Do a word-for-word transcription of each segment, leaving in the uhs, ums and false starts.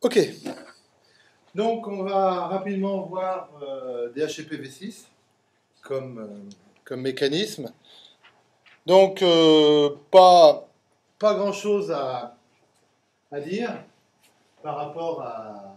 Ok, donc on va rapidement voir euh, D H C P v six comme, euh, comme mécanisme. Donc euh, pas, pas grand chose à, à dire par rapport à,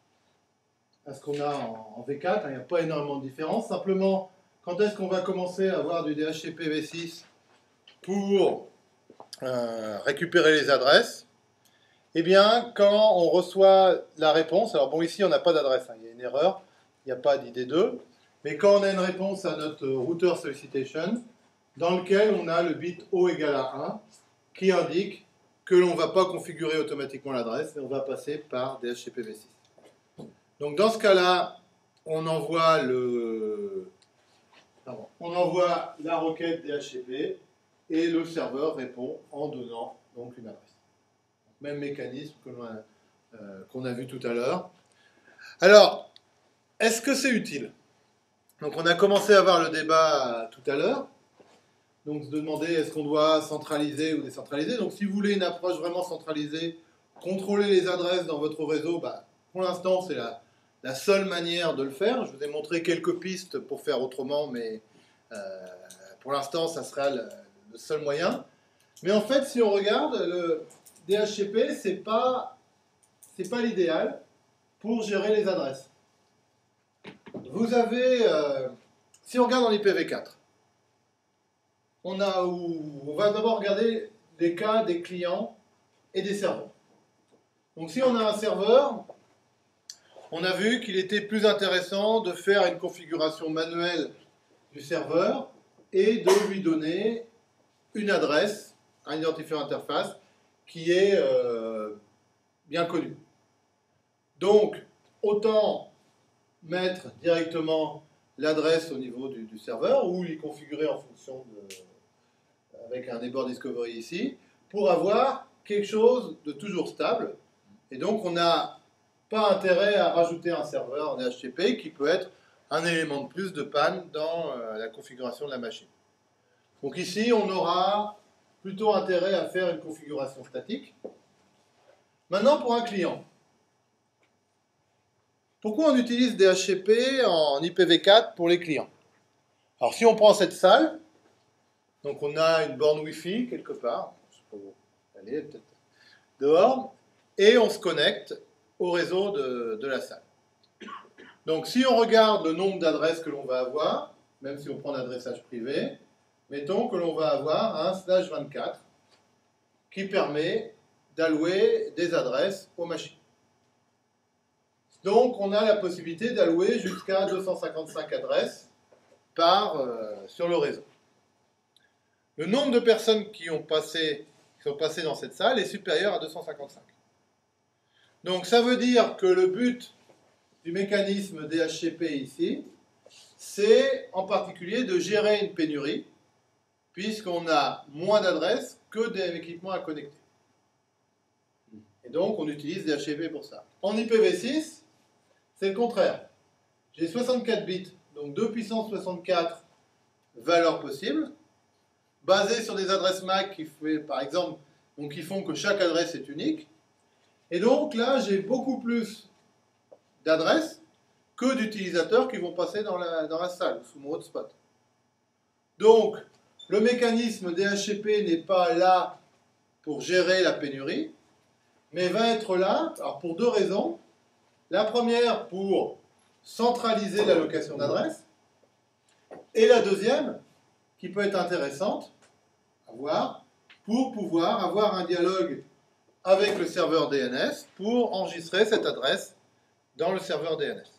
à ce qu'on a en, en V quatre, il n'y a pas énormément de différence. Simplement, quand est-ce qu'on va commencer à avoir du D H C P v six pour euh, récupérer les adresses? Eh bien, quand on reçoit la réponse, alors bon, ici on n'a pas d'adresse, hein, il y a une erreur, il n'y a pas d'I D deux, mais quand on a une réponse à notre router solicitation, dans lequel on a le bit O égale à un, qui indique que l'on ne va pas configurer automatiquement l'adresse, mais on va passer par D H C P v six. Donc dans ce cas-là, on envoie le, pardon, on envoie la requête D H C P et le serveur répond en donnant donc une adresse. Même mécanisme que l'on a, euh, qu'on a vu tout à l'heure. Alors, est-ce que c'est utile? Donc on a commencé à avoir le débat tout à l'heure. Donc se demander est-ce qu'on doit centraliser ou décentraliser. Donc si vous voulez une approche vraiment centralisée, contrôler les adresses dans votre réseau, bah, pour l'instant c'est la, la seule manière de le faire. Je vous ai montré quelques pistes pour faire autrement, mais euh, pour l'instant ça sera le, le seul moyen. Mais en fait, si on regarde, le D H C P, c'est pas, c'est pas l'idéal pour gérer les adresses. Vous avez, euh, si on regarde dans l'I P v quatre, on, a, on va d'abord regarder les cas des clients et des serveurs. Donc si on a un serveur, on a vu qu'il était plus intéressant de faire une configuration manuelle du serveur et de lui donner une adresse, un identifiant interface, qui est euh, bien connu. Donc, autant mettre directement l'adresse au niveau du, du serveur ou l'y configurer en fonction de, avec un neighbor discovery ici, pour avoir quelque chose de toujours stable. Et donc, on n'a pas intérêt à rajouter un serveur en D H C P qui peut être un élément de plus de panne dans euh, la configuration de la machine. Donc ici, on aura plutôt intérêt à faire une configuration statique. Maintenant, pour un client. Pourquoi on utilise D H C P en I P v quatre pour les clients? Alors, si on prend cette salle, donc on a une borne Wi-Fi quelque part, je sais pas où elle est, peut-être dehors, et on se connecte au réseau de, de la salle. Donc, si on regarde le nombre d'adresses que l'on va avoir, même si on prend l'adressage privé, mettons que l'on va avoir un slash vingt-quatre qui permet d'allouer des adresses aux machines. Donc, on a la possibilité d'allouer jusqu'à deux cent cinquante-cinq adresses par, euh, sur le réseau. Le nombre de personnes qui, ont passé, qui sont passées dans cette salle est supérieur à deux cent cinquante-cinq. Donc, ça veut dire que le but du mécanisme D H C P ici, c'est en particulier de gérer une pénurie, puisqu'on a moins d'adresses que d'équipements à connecter. Et donc, on utilise D H C P pour ça. En I P v six, c'est le contraire. J'ai soixante-quatre bits, donc deux puissance soixante-quatre valeurs possibles, basées sur des adresses M A C qui, fait, par exemple, donc qui font que chaque adresse est unique. Et donc là, j'ai beaucoup plus d'adresses que d'utilisateurs qui vont passer dans la, dans la salle, sous mon hotspot. Donc, le mécanisme D H C P n'est pas là pour gérer la pénurie, mais va être là alors pour deux raisons. La première, pour centraliser l'allocation d'adresses, et la deuxième, qui peut être intéressante à voir, pour pouvoir avoir un dialogue avec le serveur D N S pour enregistrer cette adresse dans le serveur D N S.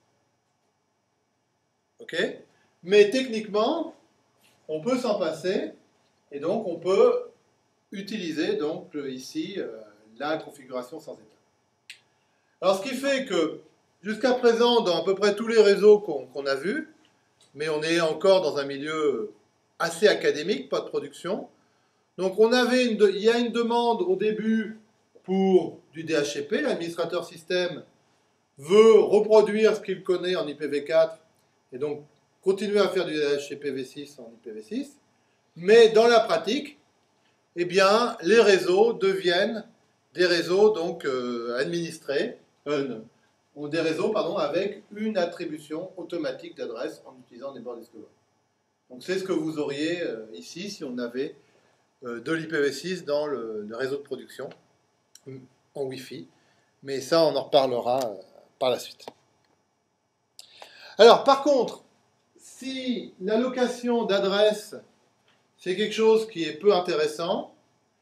Ok? Mais techniquement, on peut s'en passer, et donc on peut utiliser donc ici euh, la configuration sans état. Alors ce qui fait que jusqu'à présent, dans à peu près tous les réseaux qu'on qu'on a vus, mais on est encore dans un milieu assez académique, pas de production, donc on avait une de, il y a une demande au début pour du D H C P, l'administrateur système veut reproduire ce qu'il connaît en I P v quatre, et donc continuer à faire du D H C P v six en I P v six, mais dans la pratique, eh bien, les réseaux deviennent des réseaux donc euh, administrés, euh, ont des réseaux pardon, avec une attribution automatique d'adresse en utilisant des Neighbor Discovery. Donc c'est ce que vous auriez euh, ici si on avait euh, de l'I P v six dans le, le réseau de production en Wi-Fi. Mais ça, on en reparlera euh, par la suite. Alors, par contre, si l'allocation d'adresse, c'est quelque chose qui est peu intéressant,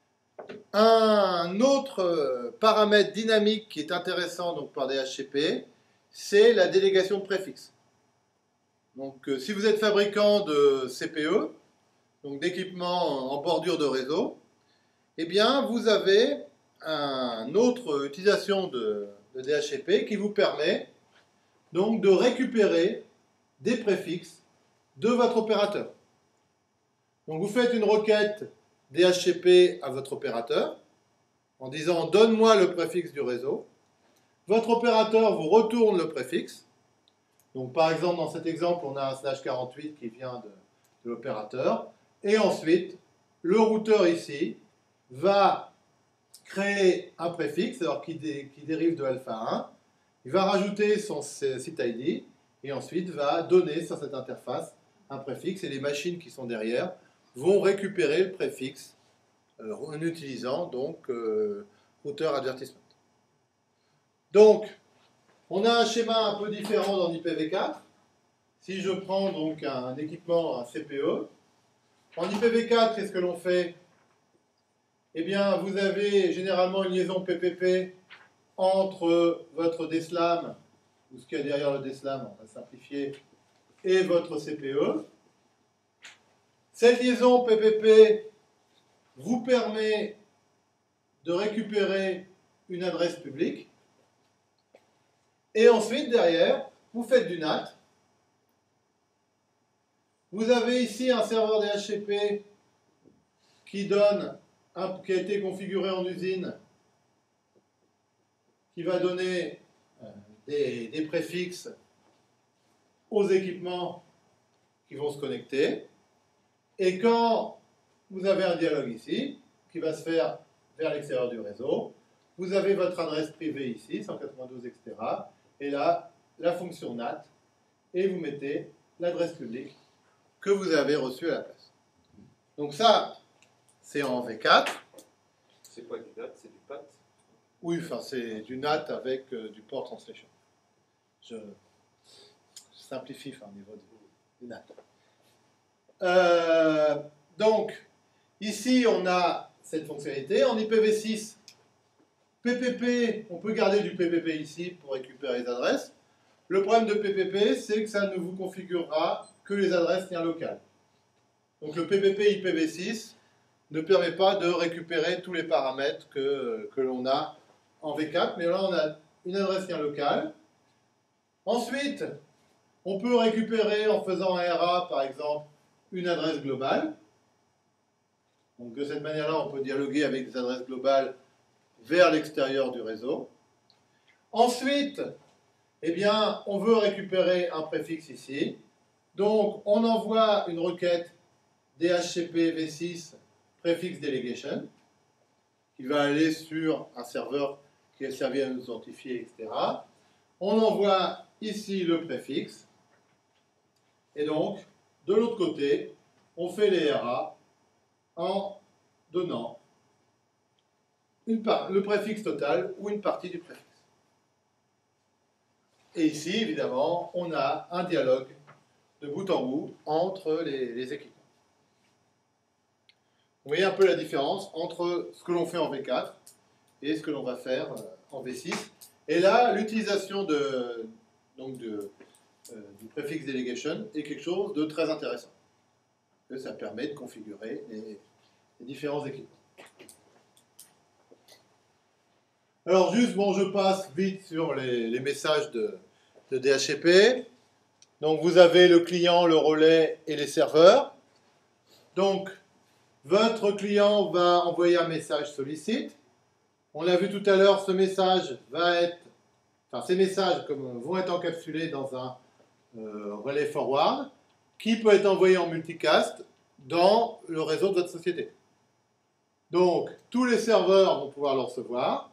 un autre paramètre dynamique qui est intéressant donc, par D H C P, c'est la délégation de préfixes. Donc, euh, si vous êtes fabricant de C P E, donc d'équipements en bordure de réseau, eh bien, vous avez une autre utilisation de, de D H C P qui vous permet donc de récupérer des préfixes de votre opérateur. Donc, vous faites une requête D H C P à votre opérateur en disant « Donne-moi le préfixe du réseau ». Votre opérateur vous retourne le préfixe. Donc, par exemple, dans cet exemple, on a un slash quarante-huit qui vient de, de l'opérateur. Et ensuite, le routeur ici va créer un préfixe alors qui, dé, qui dérive de alpha un. Il va rajouter son site I D et ensuite va donner sur cette interface un préfixe. Et les machines qui sont derrière vont récupérer le préfixe euh, en utilisant donc euh, routeur advertisement. Donc, on a un schéma un peu différent dans I P v quatre. Si je prends donc un équipement, un C P E, en I P v quatre, qu'est-ce que l'on fait? Eh bien, vous avez généralement une liaison P P P entre votre D S L A M, ou ce qu'il y a derrière le D S L A M, on va simplifier, et votre C P E. Cette liaison P P P vous permet de récupérer une adresse publique. Et ensuite, derrière, vous faites du N A T. Vous avez ici un serveur D H C P qui, donne un, qui a été configuré en usine, qui va donner des, des préfixes aux équipements qui vont se connecter. Et quand vous avez un dialogue ici, qui va se faire vers l'extérieur du réseau, vous avez votre adresse privée ici, cent quatre-vingt-douze, et cetera. Et là, la fonction N A T, et vous mettez l'adresse publique que vous avez reçue à la place. Donc ça, c'est en V quatre. C'est quoi du N A T? C'est du P A T? Oui, enfin, c'est du N A T avec euh, du port translation. Je, je simplifie enfin, au niveau du, du N A T. Euh, donc, ici, on a cette fonctionnalité. En I P v six, P P P, on peut garder du P P P ici pour récupérer les adresses. Le problème de P P P, c'est que ça ne vous configurera que les adresses liens locales. Donc le P P P I P v six ne permet pas de récupérer tous les paramètres que, que l'on a en V quatre, mais là on a une adresse lien locale. Ensuite, on peut récupérer en faisant un R A, par exemple, une adresse globale. Donc de cette manière-là, on peut dialoguer avec des adresses globales vers l'extérieur du réseau. Ensuite, eh bien, on veut récupérer un préfixe ici. Donc, on envoie une requête D H C P v six préfixe delegation qui va aller sur un serveur qui est servi à nous authentifier, et cetera. On envoie ici le préfixe. Et donc, de l'autre côté, on fait les R A en donnant Une part, le préfixe total ou une partie du préfixe. Et ici, évidemment, on a un dialogue de bout en bout entre les, les équipements. Vous voyez un peu la différence entre ce que l'on fait en V quatre et ce que l'on va faire en V six. Et là, l'utilisation de, donc de, euh, du préfixe delegation est quelque chose de très intéressant. Que ça permet de configurer les, les différents équipements. Alors juste, bon, je passe vite sur les, les messages de, de D H C P. Donc vous avez le client, le relais et les serveurs. Donc votre client va envoyer un message sollicite. On l'a vu tout à l'heure, ce message va être, enfin ces messages comme, vont être encapsulés dans un euh, relais forward qui peut être envoyé en multicast dans le réseau de votre société. Donc tous les serveurs vont pouvoir le recevoir.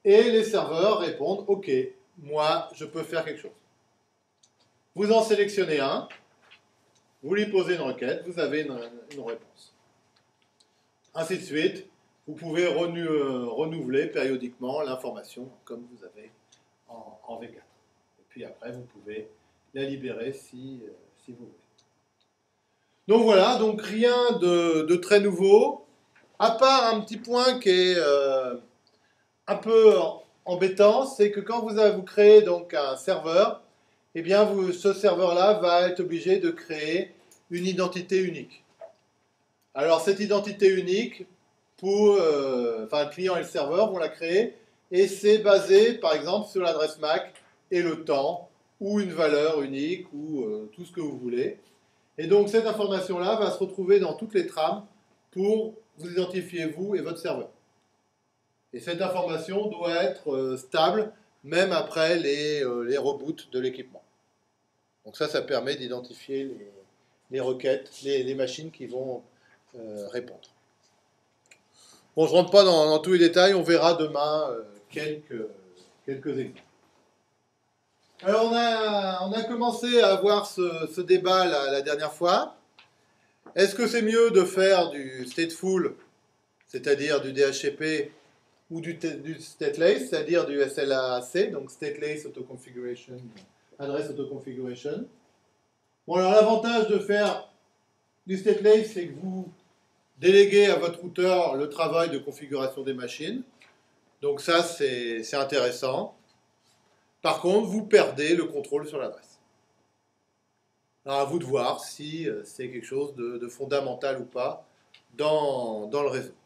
et les serveurs répondent « Ok, moi, je peux faire quelque chose ». Vous en sélectionnez un, vous lui posez une requête, vous avez une, une réponse. Ainsi de suite, vous pouvez renou euh, renouveler périodiquement l'information comme vous avez en, en V quatre. Et puis après, vous pouvez la libérer si, euh, si vous voulez. Donc voilà, donc rien de, de très nouveau, à part un petit point qui est euh, un peu embêtant, c'est que quand vous, avez, vous créez donc un serveur, eh bien vous, ce serveur-là va être obligé de créer une identité unique. Alors cette identité unique, pour, euh, enfin le client et le serveur vont la créer, et c'est basé par exemple sur l'adresse M A C et le temps, ou une valeur unique, ou euh, tout ce que vous voulez. Et donc cette information-là va se retrouver dans toutes les trames pour vous identifier vous et votre serveur. Et cette information doit être euh, stable même après les, euh, les reboots de l'équipement. Donc ça, ça permet d'identifier les, les requêtes, les, les machines qui vont euh, répondre. Bon, je ne rentre pas dans, dans tous les détails, on verra demain euh, quelques, quelques exemples. Alors, on a, on a commencé à avoir ce, ce débat la, la dernière fois. Est-ce que c'est mieux de faire du stateful, c'est-à-dire du D H C P, ou du, du stateless, c'est-à-dire du S L A C, donc stateless auto-configuration, address auto-configuration. Bon, alors l'avantage de faire du stateless, c'est que vous déléguez à votre routeur le travail de configuration des machines. Donc ça, c'est intéressant. Par contre, vous perdez le contrôle sur l'adresse. Alors à vous de voir si c'est quelque chose de, de fondamental ou pas dans, dans le réseau.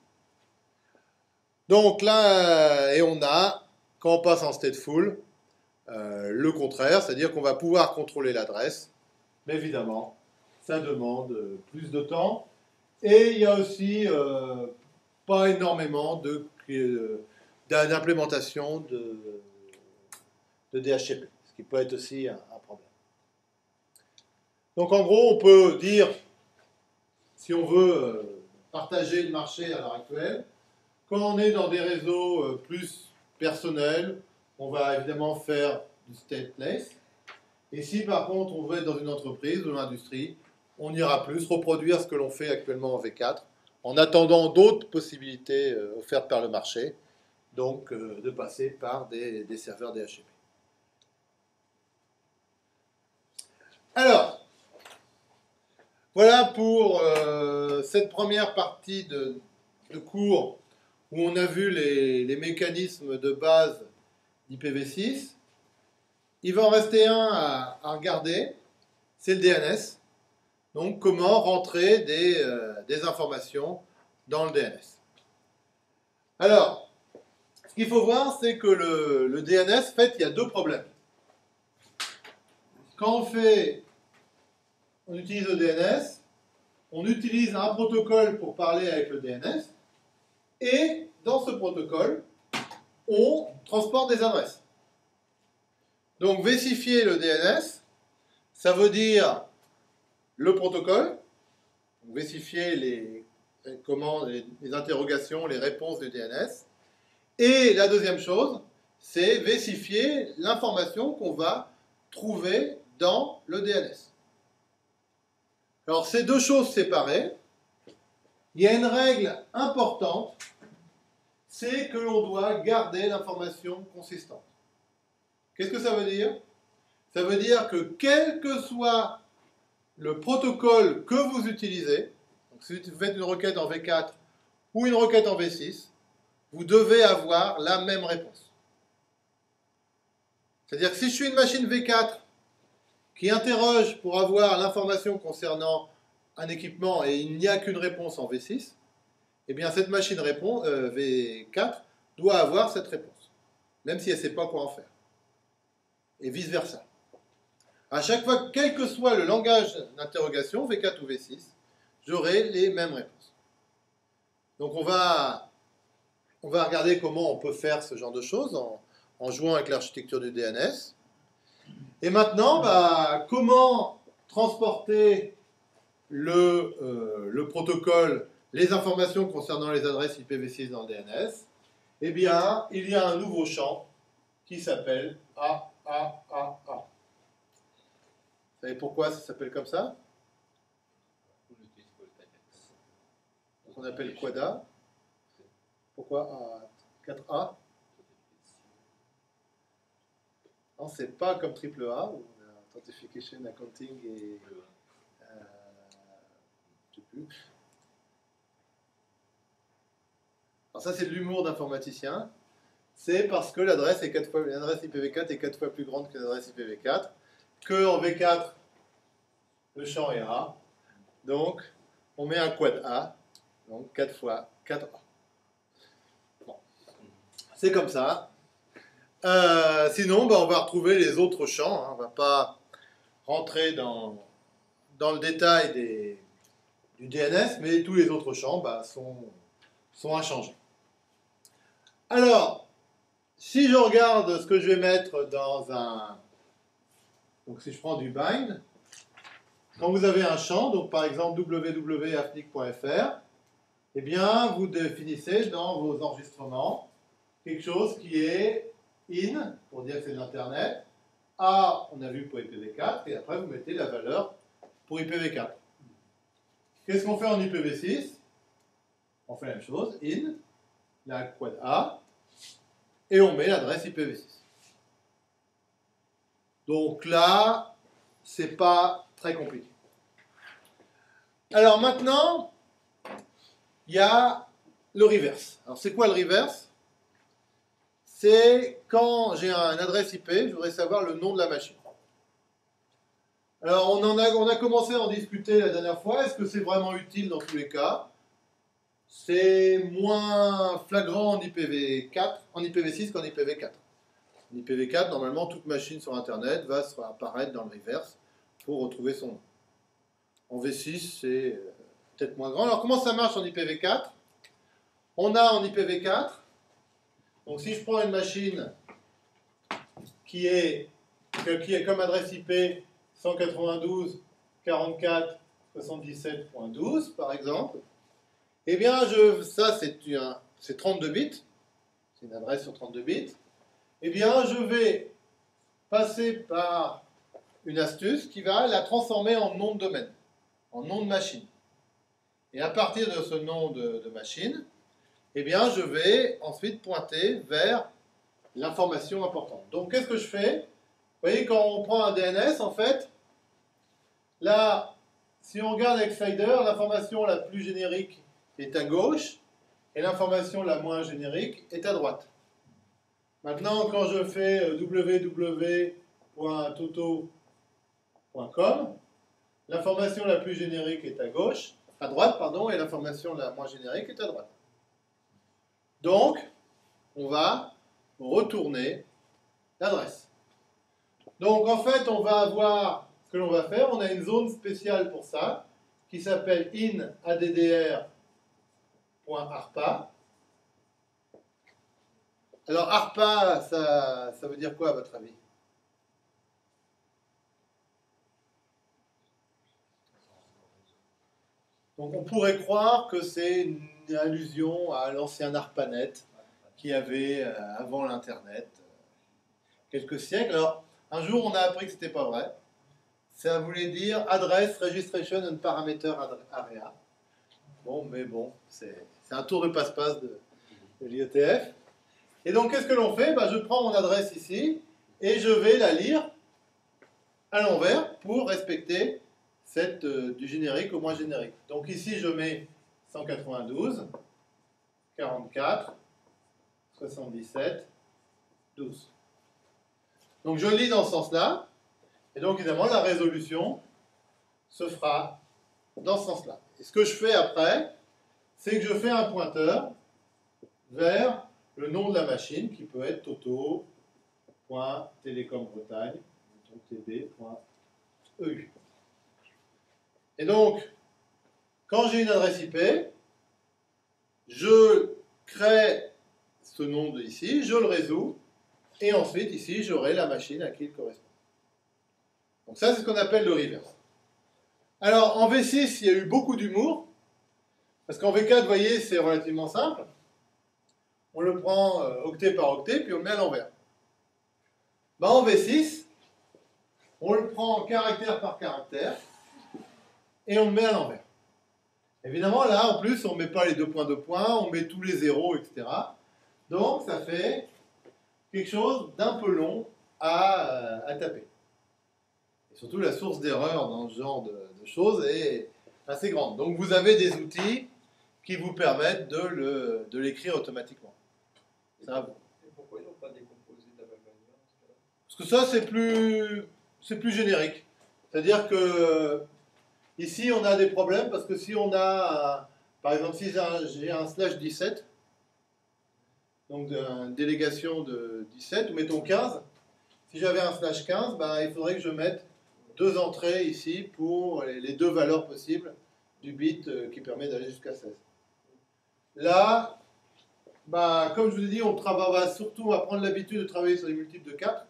Donc là, et on a, quand on passe en stateful, euh, le contraire, c'est-à-dire qu'on va pouvoir contrôler l'adresse, mais évidemment, ça demande plus de temps. Et il y a aussi euh, pas énormément de, euh, d'implémentation de, de D H C P, ce qui peut être aussi un, un problème. Donc en gros, on peut dire, si on veut euh, partager le marché à l'heure actuelle, quand on est dans des réseaux euh, plus personnels, on va évidemment faire du stateless. Et si par contre on veut être dans une entreprise ou dans l'industrie, on ira plus reproduire ce que l'on fait actuellement en V quatre, en attendant d'autres possibilités euh, offertes par le marché, donc euh, de passer par des, des serveurs D H C P. Alors, voilà pour euh, cette première partie de, de cours où on a vu les, les mécanismes de base d'I P v six. Il va en rester un à, à regarder, c'est le D N S. Donc, comment rentrer des, euh, des informations dans le D N S. Alors, ce qu'il faut voir, c'est que le, le D N S, en fait, il y a deux problèmes. Quand on fait, on utilise le D N S, on utilise un protocole pour parler avec le D N S, et dans ce protocole, on transporte des adresses. Donc, vérifier le D N S, ça veut dire le protocole, vérifier les, comment, les, les interrogations, les réponses du D N S. Et la deuxième chose, c'est vérifier l'information qu'on va trouver dans le D N S. Alors, ces deux choses séparées, il y a une règle importante, c'est que l'on doit garder l'information consistante. Qu'est-ce que ça veut dire? Ça veut dire que quel que soit le protocole que vous utilisez, donc si vous faites une requête en V quatre ou une requête en V six, vous devez avoir la même réponse. C'est-à-dire que si je suis une machine V quatre qui interroge pour avoir l'information concernant un équipement et il n'y a qu'une réponse en V six, eh bien cette machine répond, euh, V quatre doit avoir cette réponse, même si elle ne sait pas quoi en faire. Et vice-versa. À chaque fois, quel que soit le langage d'interrogation, V quatre ou V six, j'aurai les mêmes réponses. Donc on va, on va regarder comment on peut faire ce genre de choses en, en jouant avec l'architecture du D N S. Et maintenant, bah, comment transporter le, euh, le protocole, les informations concernant les adresses I P v six dans le D N S? eh bien, il y a un nouveau champ qui s'appelle A, A, A, A. Vous savez pourquoi ça s'appelle comme ça? On appelle quad-A. Pourquoi quatre A? Non, c'est pas comme triple A, où on a Authentication, Accounting et... Euh, je sais plus. Alors ça, c'est de l'humour d'informaticien. C'est parce que l'adresse est quatre fois, l'adresse I P v quatre est quatre fois plus grande que l'adresse I P v quatre, que en V quatre, le champ est A. Donc, on met un quad A, donc quatre fois quatre A. Bon. C'est comme ça. Euh, sinon, bah, on va retrouver les autres champs. Hein. On ne va pas rentrer dans, dans le détail des, du D N S, mais tous les autres champs bah, sont, sont inchangés. Alors, si je regarde ce que je vais mettre dans un... Donc si je prends du bind, quand vous avez un champ, donc par exemple w w w point afnic point f r, eh bien, vous définissez dans vos enregistrements quelque chose qui est in, pour dire que c'est de l'Internet, A, on a vu pour I P v quatre, et après vous mettez la valeur pour I P v quatre. Qu'est-ce qu'on fait en I P v six? On fait la même chose, in, la quad A, et on met l'adresse I P v six. Donc là, c'est pas très compliqué. Alors maintenant, il y a le reverse. Alors c'est quoi le reverse? C'est quand j'ai une adresse I P, je voudrais savoir le nom de la machine. Alors on, en a, on a commencé à en discuter la dernière fois. Est-ce que c'est vraiment utile dans tous les cas? C'est moins flagrant en I P v quatre, en I P v six qu'en I P v quatre. En I P v quatre, normalement, toute machine sur Internet va apparaître dans le reverse pour retrouver son nom. En V six, c'est peut-être moins grand. Alors, comment ça marche en I P v quatre? On a en I P v quatre, donc si je prends une machine qui est, qui est comme adresse I P cent quatre-vingt-douze point quarante-quatre point soixante-dix-sept point douze, par exemple, eh bien, je, ça, c'est trente-deux bits. C'est une adresse sur trente-deux bits. Eh bien, je vais passer par une astuce qui va la transformer en nom de domaine, en nom de machine. Et à partir de ce nom de, de machine, eh bien, je vais ensuite pointer vers l'information importante. Donc, qu'est-ce que je fais? Vous voyez, quand on prend un D N S, en fait, là, si on regarde Exciter, l'information la plus générique est à gauche et l'information la moins générique est à droite. Maintenant, quand je fais w w w point toto point com, l'information la plus générique est à gauche, à droite, pardon, et l'information la moins générique est à droite. Donc, on va retourner l'adresse. Donc, en fait, on va avoir ce que l'on va faire. On a une zone spéciale pour ça, qui s'appelle in addr point arpa. Alors, arpa, ça, ça veut dire quoi, à votre avis? Donc, on pourrait croire que c'est une allusion à l'ancien ARPANET qu'il y avait euh, avant l'Internet, euh, quelques siècles. Alors, un jour, on a appris que ce n'était pas vrai. Ça voulait dire Address Registration and Parameter Area. Bon, mais bon, c'est un tour de passe-passe de, de l'I E T F. Et donc, qu'est-ce que l'on fait? Ben, je prends mon adresse ici et je vais la lire à l'envers pour respecter cette, euh, du générique au moins générique. Donc ici, je mets cent quatre-vingt-douze, quarante-quatre, soixante-dix-sept, douze. Donc je lis dans ce sens-là. Et donc, évidemment, la résolution se fera dans ce sens-là. Et ce que je fais après, c'est que je fais un pointeur vers le nom de la machine, qui peut être toto.telecombretagne, t b point e u. Et donc, quand j'ai une adresse I P, je crée ce nom de ici, je le résous, et ensuite, ici, j'aurai la machine à qui il correspond. Donc ça, c'est ce qu'on appelle le reverse. Alors, en V six, il y a eu beaucoup d'humour, parce qu'en V quatre, vous voyez, c'est relativement simple. on le prend euh, octet par octet, puis on le met à l'envers. Ben, en V six, on le prend caractère par caractère, et on le met à l'envers. Évidemment, là, en plus, on ne met pas les deux points de points, on met tous les zéros, et cetera. Donc, ça fait quelque chose d'un peu long à, euh, à taper. Et surtout, la source d'erreur dans ce genre de, de choses est assez grande. Donc, vous avez des outils qui vous permettent de, le, de l'écrire automatiquement. Ça, Et pourquoi ils n'ont pas décomposé de la même manière? Parce que ça, c'est plus, c'est plus générique. C'est-à-dire que ici, on a des problèmes parce que si on a, un, par exemple, si j'ai un, j'ai un slash dix-sept, donc une délégation de dix-sept, ou mettons quinze, si j'avais un slash quinze, ben, il faudrait que je mette deux entrées ici pour les, les deux valeurs possibles du bit euh, qui permet d'aller jusqu'à seize. Là, bah, comme je vous ai dit, on va surtout à prendre l'habitude de travailler sur des multiples de quatre.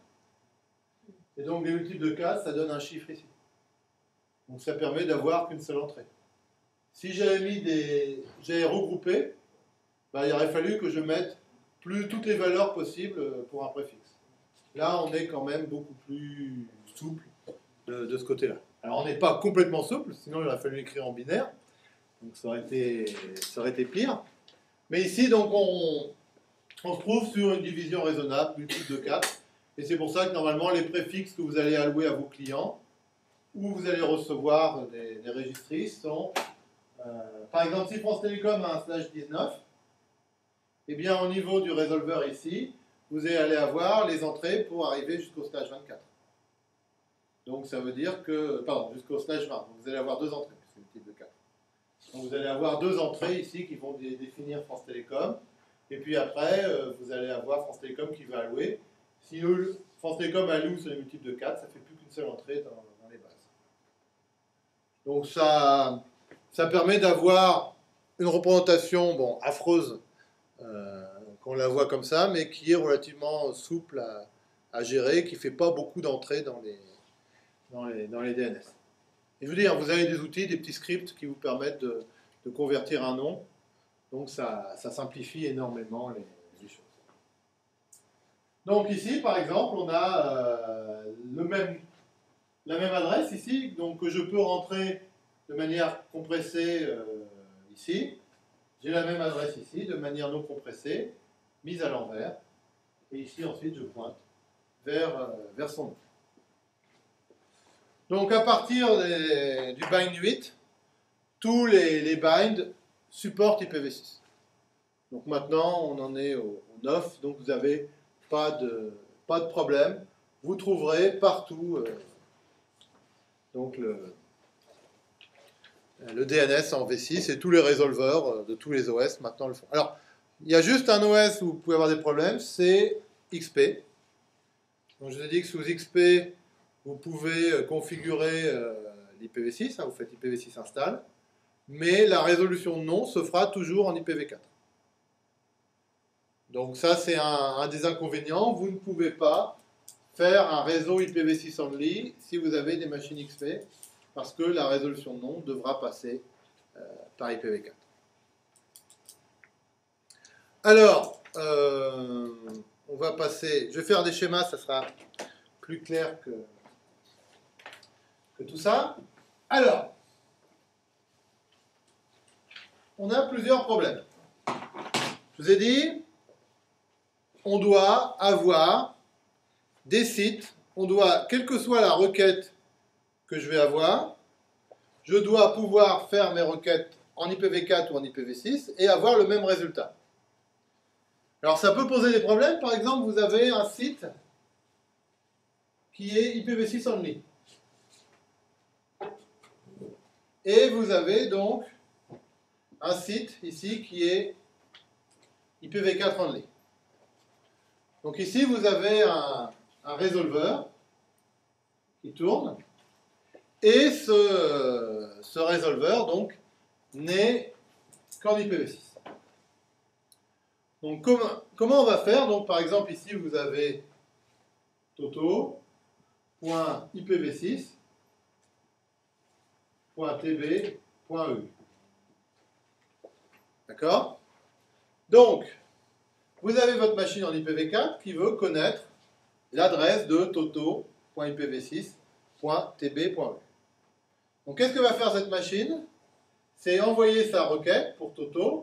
Et donc, les multiples de quatre, ça donne un chiffre ici. Donc, ça permet d'avoir qu'une seule entrée. Si j'avais mis des. J'avais regroupé, bah, il aurait fallu que je mette plus toutes les valeurs possibles pour un préfixe. Là, on est quand même beaucoup plus souple de, de ce côté-là. Alors, on n'est pas complètement souple, sinon il aurait fallu écrire en binaire. Donc, ça aurait été, ça aurait été pire. Mais ici, donc, on, on se trouve sur une division raisonnable, multiple de quatre. Et c'est pour ça que normalement, les préfixes que vous allez allouer à vos clients, ou vous allez recevoir des, des registrices, sont, euh, par exemple, si France Télécom a un slash dix-neuf, eh bien, au niveau du résolveur ici, vous allez avoir les entrées pour arriver jusqu'au slash vingt-quatre. Donc, ça veut dire que, pardon, jusqu'au slash vingt. Donc, vous allez avoir deux entrées, c'est multiple de quatre. Donc vous allez avoir deux entrées ici qui vont dé définir France Télécom. Et puis après, euh, vous allez avoir France Télécom qui va allouer. Si eux, France Télécom alloue sur les multiples de quatre, ça ne fait plus qu'une seule entrée dans, dans les bases. Donc ça, ça permet d'avoir une représentation bon, affreuse, euh, qu'on la voit comme ça, mais qui est relativement souple à, à gérer, qui ne fait pas beaucoup d'entrées dans les, dans, les, dans les D N S. Et je veux dire, vous avez des outils, des petits scripts qui vous permettent de, de convertir un nom. Donc ça, ça simplifie énormément les, les choses. Donc ici, par exemple, on a euh, le même, la même adresse ici, donc que je peux rentrer de manière compressée euh, ici. J'ai la même adresse ici, de manière non compressée, mise à l'envers. Et ici, ensuite, je pointe vers, euh, vers son nom. Donc à partir des, du bind huit, tous les, les binds supportent I P v six. Donc maintenant on en est au, au neuf, donc vous n'avez pas de, pas de problème. Vous trouverez partout euh, donc le, le D N S en V six et tous les résolveurs de tous les O S maintenant le font. Alors il y a juste un O S où vous pouvez avoir des problèmes, c'est X P. Donc je vous ai dit que sous X P, vous pouvez configurer euh, l'I P v six, hein, vous faites I P v six install, mais la résolution de nom se fera toujours en I P v quatre. Donc ça, c'est un, un des inconvénients. Vous ne pouvez pas faire un réseau I P v six only si vous avez des machines X P, parce que la résolution de nom devra passer euh, par I P v quatre. Alors, euh, on va passer... Je vais faire des schémas, ça sera plus clair que... que tout ça. Alors, on a plusieurs problèmes. Je vous ai dit, on doit avoir des sites, on doit, quelle que soit la requête que je vais avoir, je dois pouvoir faire mes requêtes en I P v quatre ou en I P v six et avoir le même résultat. Alors ça peut poser des problèmes, par exemple, vous avez un site qui est I P v six only. Et vous avez donc un site ici qui est I P v quatre only. Donc ici vous avez un, un résolveur qui tourne et ce, ce résolveur donc n'est qu'en I P v six. Donc comment, comment on va faire? Donc par exemple ici vous avez toto.I P v six .tb.eu. D'accord? Donc, vous avez votre machine en I P v quatre qui veut connaître l'adresse de toto point I P v six point T B point E. Donc qu'est-ce que va faire cette machine? C'est envoyer sa requête pour Toto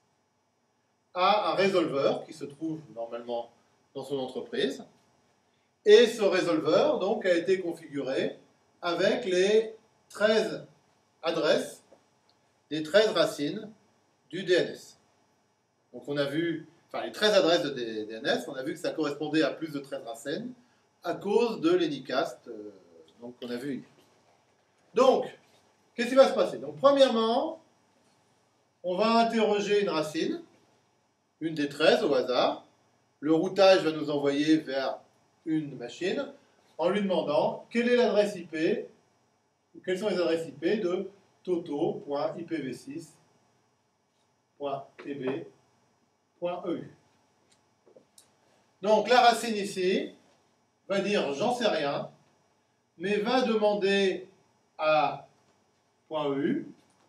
à un résolveur qui se trouve normalement dans son entreprise. Et ce résolveur donc, a été configuré avec les treize adresses, les treize racines du D N S. Donc on a vu, enfin les treize adresses de D N S, on a vu que ça correspondait à plus de treize racines à cause de l'Anycast euh, donc qu'on a vu hier. Donc, qu'est-ce qui va se passer? Donc premièrement, on va interroger une racine, une des treize au hasard. Le routage va nous envoyer vers une machine en lui demandant quelle est l'adresse I P, quelles sont les adresses I P de toto point I P v six point T B point E U. Donc la racine ici va dire j'en sais rien, mais va demander à .eu,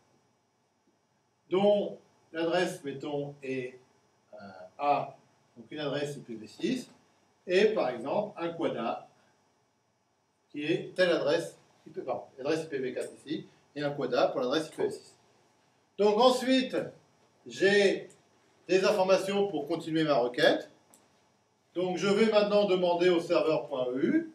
dont l'adresse, mettons, est euh, A, donc une adresse I P v six, et par exemple un quada, qui est telle adresse, pardon, l'adresse I P v quatre ici, et un quada pour l'adresse I P v six. Donc ensuite, j'ai des informations pour continuer ma requête. Donc je vais maintenant demander au serveur.eu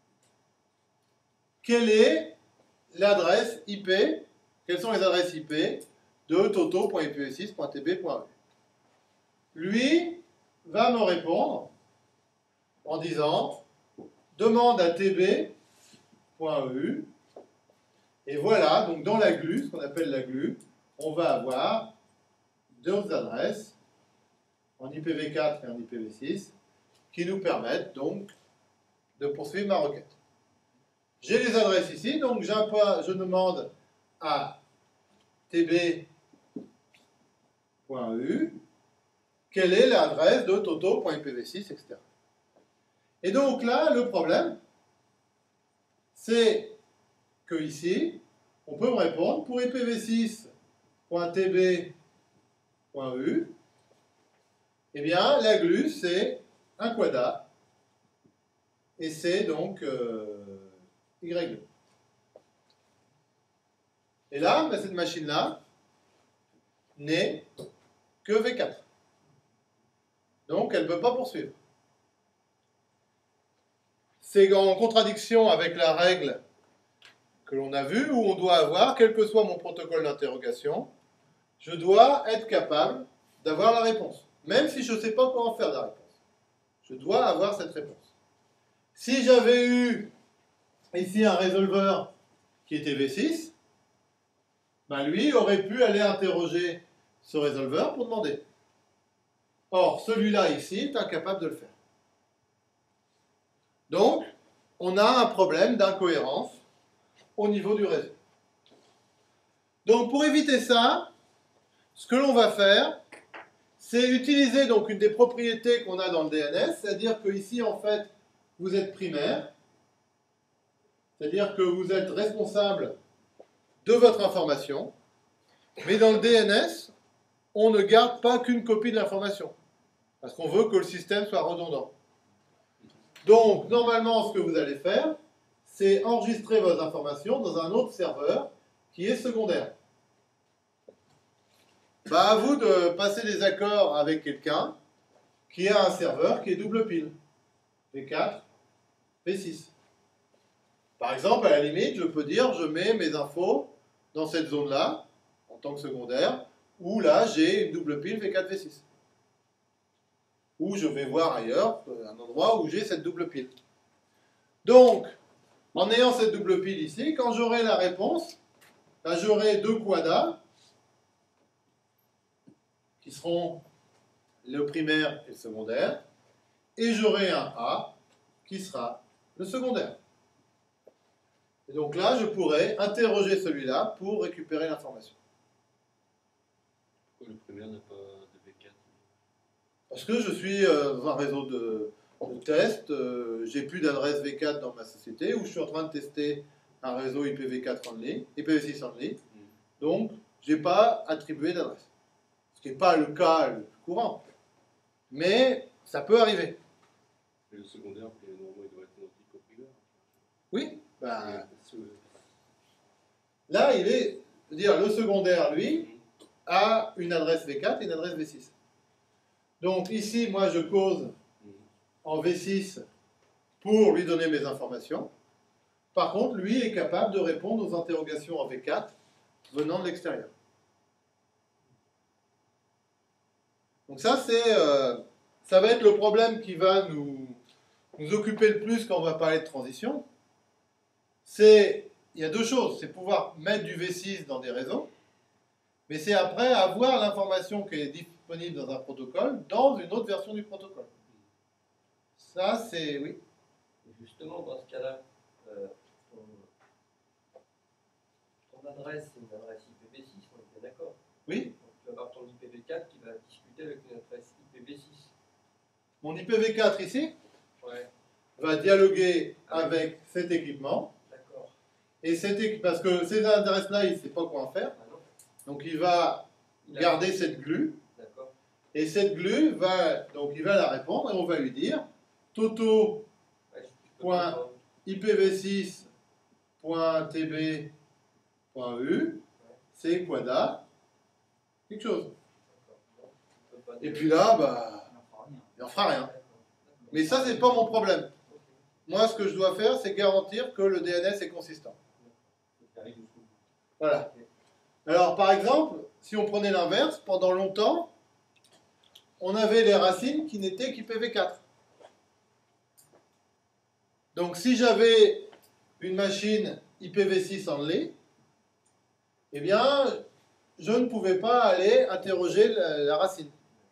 quelle est l'adresse I P, quelles sont les adresses I P de toto point I P v six point T B point E U. Lui va me répondre en disant demande à T B.E U, et voilà, donc dans la glue, ce qu'on appelle la glue, on va avoir deux adresses en I P v quatre et en I P v six qui nous permettent donc de poursuivre ma requête. J'ai les adresses ici, donc je demande à T B.E U quelle est l'adresse de toto point I P v six, et cetera. Et donc là, le problème, c'est que ici, on peut me répondre pour I P v six point T B.E U, eh bien, la glue, c'est un quada, et c'est donc euh, Y deux. Et là, ben, cette machine-là n'est que V quatre. Donc, elle ne peut pas poursuivre. C'est en contradiction avec la règle que l'on a vue, où on doit avoir, quel que soit mon protocole d'interrogation, je dois être capable d'avoir la réponse. Même si je ne sais pas comment faire de la réponse. Je dois avoir cette réponse. Si j'avais eu ici un résolveur qui était V six, ben lui aurait pu aller interroger ce résolveur pour demander. Or, celui-là ici est incapable de le faire. Donc, on a un problème d'incohérence au niveau du réseau. Donc, pour éviter ça, ce que l'on va faire, c'est utiliser donc une des propriétés qu'on a dans le D N S, c'est-à-dire que ici, en fait, vous êtes primaire, c'est-à-dire que vous êtes responsable de votre information, mais dans le D N S, on ne garde pas qu'une copie de l'information, parce qu'on veut que le système soit redondant. Donc, normalement, ce que vous allez faire, c'est enregistrer vos informations dans un autre serveur qui est secondaire. Bah, à vous de passer des accords avec quelqu'un qui a un serveur qui est double pile, V quatre, V six. Par exemple, à la limite, je peux dire, je mets mes infos dans cette zone-là, en tant que secondaire, où là, j'ai une double pile V quatre, V six. Ou je vais voir ailleurs, un endroit où j'ai cette double pile. Donc, en ayant cette double pile ici, quand j'aurai la réponse, là, j'aurai deux quadas, qui seront le primaire et le secondaire, et j'aurai un A qui sera le secondaire. Et donc là, je pourrais interroger celui-là pour récupérer l'information. Pourquoi le primaire n'a pas de V quatre? Parce que je suis euh, dans un réseau de, de test, euh, j'ai plus d'adresse V quatre dans ma société, où je suis en train de tester un réseau I P v quatre only, I P v six only, mm. Donc je n'ai pas attribué d'adresse. Ce qui n'est pas le cas le plus courant. mais ça peut arriver. Et le secondaire, normalement, il doit être identique au primaire. Oui, bah, Et, là, il est, je veux dire, le secondaire, lui, a une adresse V quatre et une adresse V six. Donc ici, moi, je cause en V six pour lui donner mes informations. Par contre, lui est capable de répondre aux interrogations en V quatre venant de l'extérieur. Donc ça, c'est, euh, ça va être le problème qui va nous, nous occuper le plus quand on va parler de transition. C'est, il y a deux choses, c'est pouvoir mettre du V six dans des réseaux, mais c'est après avoir l'information qui est disponible dans un protocole dans une autre version du protocole. Ça, c'est, oui. Justement, dans ce cas-là, euh, ton, ton adresse, c'est une adresse I P v six, on est bien d'accord. Oui. Donc, tu vas avoir ton I P v quatre qui va discuter avec une adresse I P v six. Mon I P v quatre ici Ouais. va dialoguer Ah oui. avec cet équipement. D'accord. Et cet équ- parce que ces adresses-là, il ne sait pas quoi en faire. Ah non. Donc il va Il a- garder cette glue. D'accord. Et cette glue va, donc il va la répondre et on va lui dire toto Ouais, je- tu peux Point. comprendre. I P v six point t b point e u, c'est quada, quelque chose. D'accord. Bon, tu peux pas Et dire- puis là, bah, On n'en fera rien. il n'en fera rien. D'accord. Mais ça, c'est pas mon problème. Ok. Moi, ce que je dois faire, c'est garantir que le D N S est consistant. Faut que t'arrives jusqu'au bout. Voilà. Alors, par exemple, si on prenait l'inverse, pendant longtemps, on avait les racines qui n'étaient qu'I P v quatre. Donc, si j'avais une machine I P v six only, eh bien, je ne pouvais pas aller interroger la, la racine.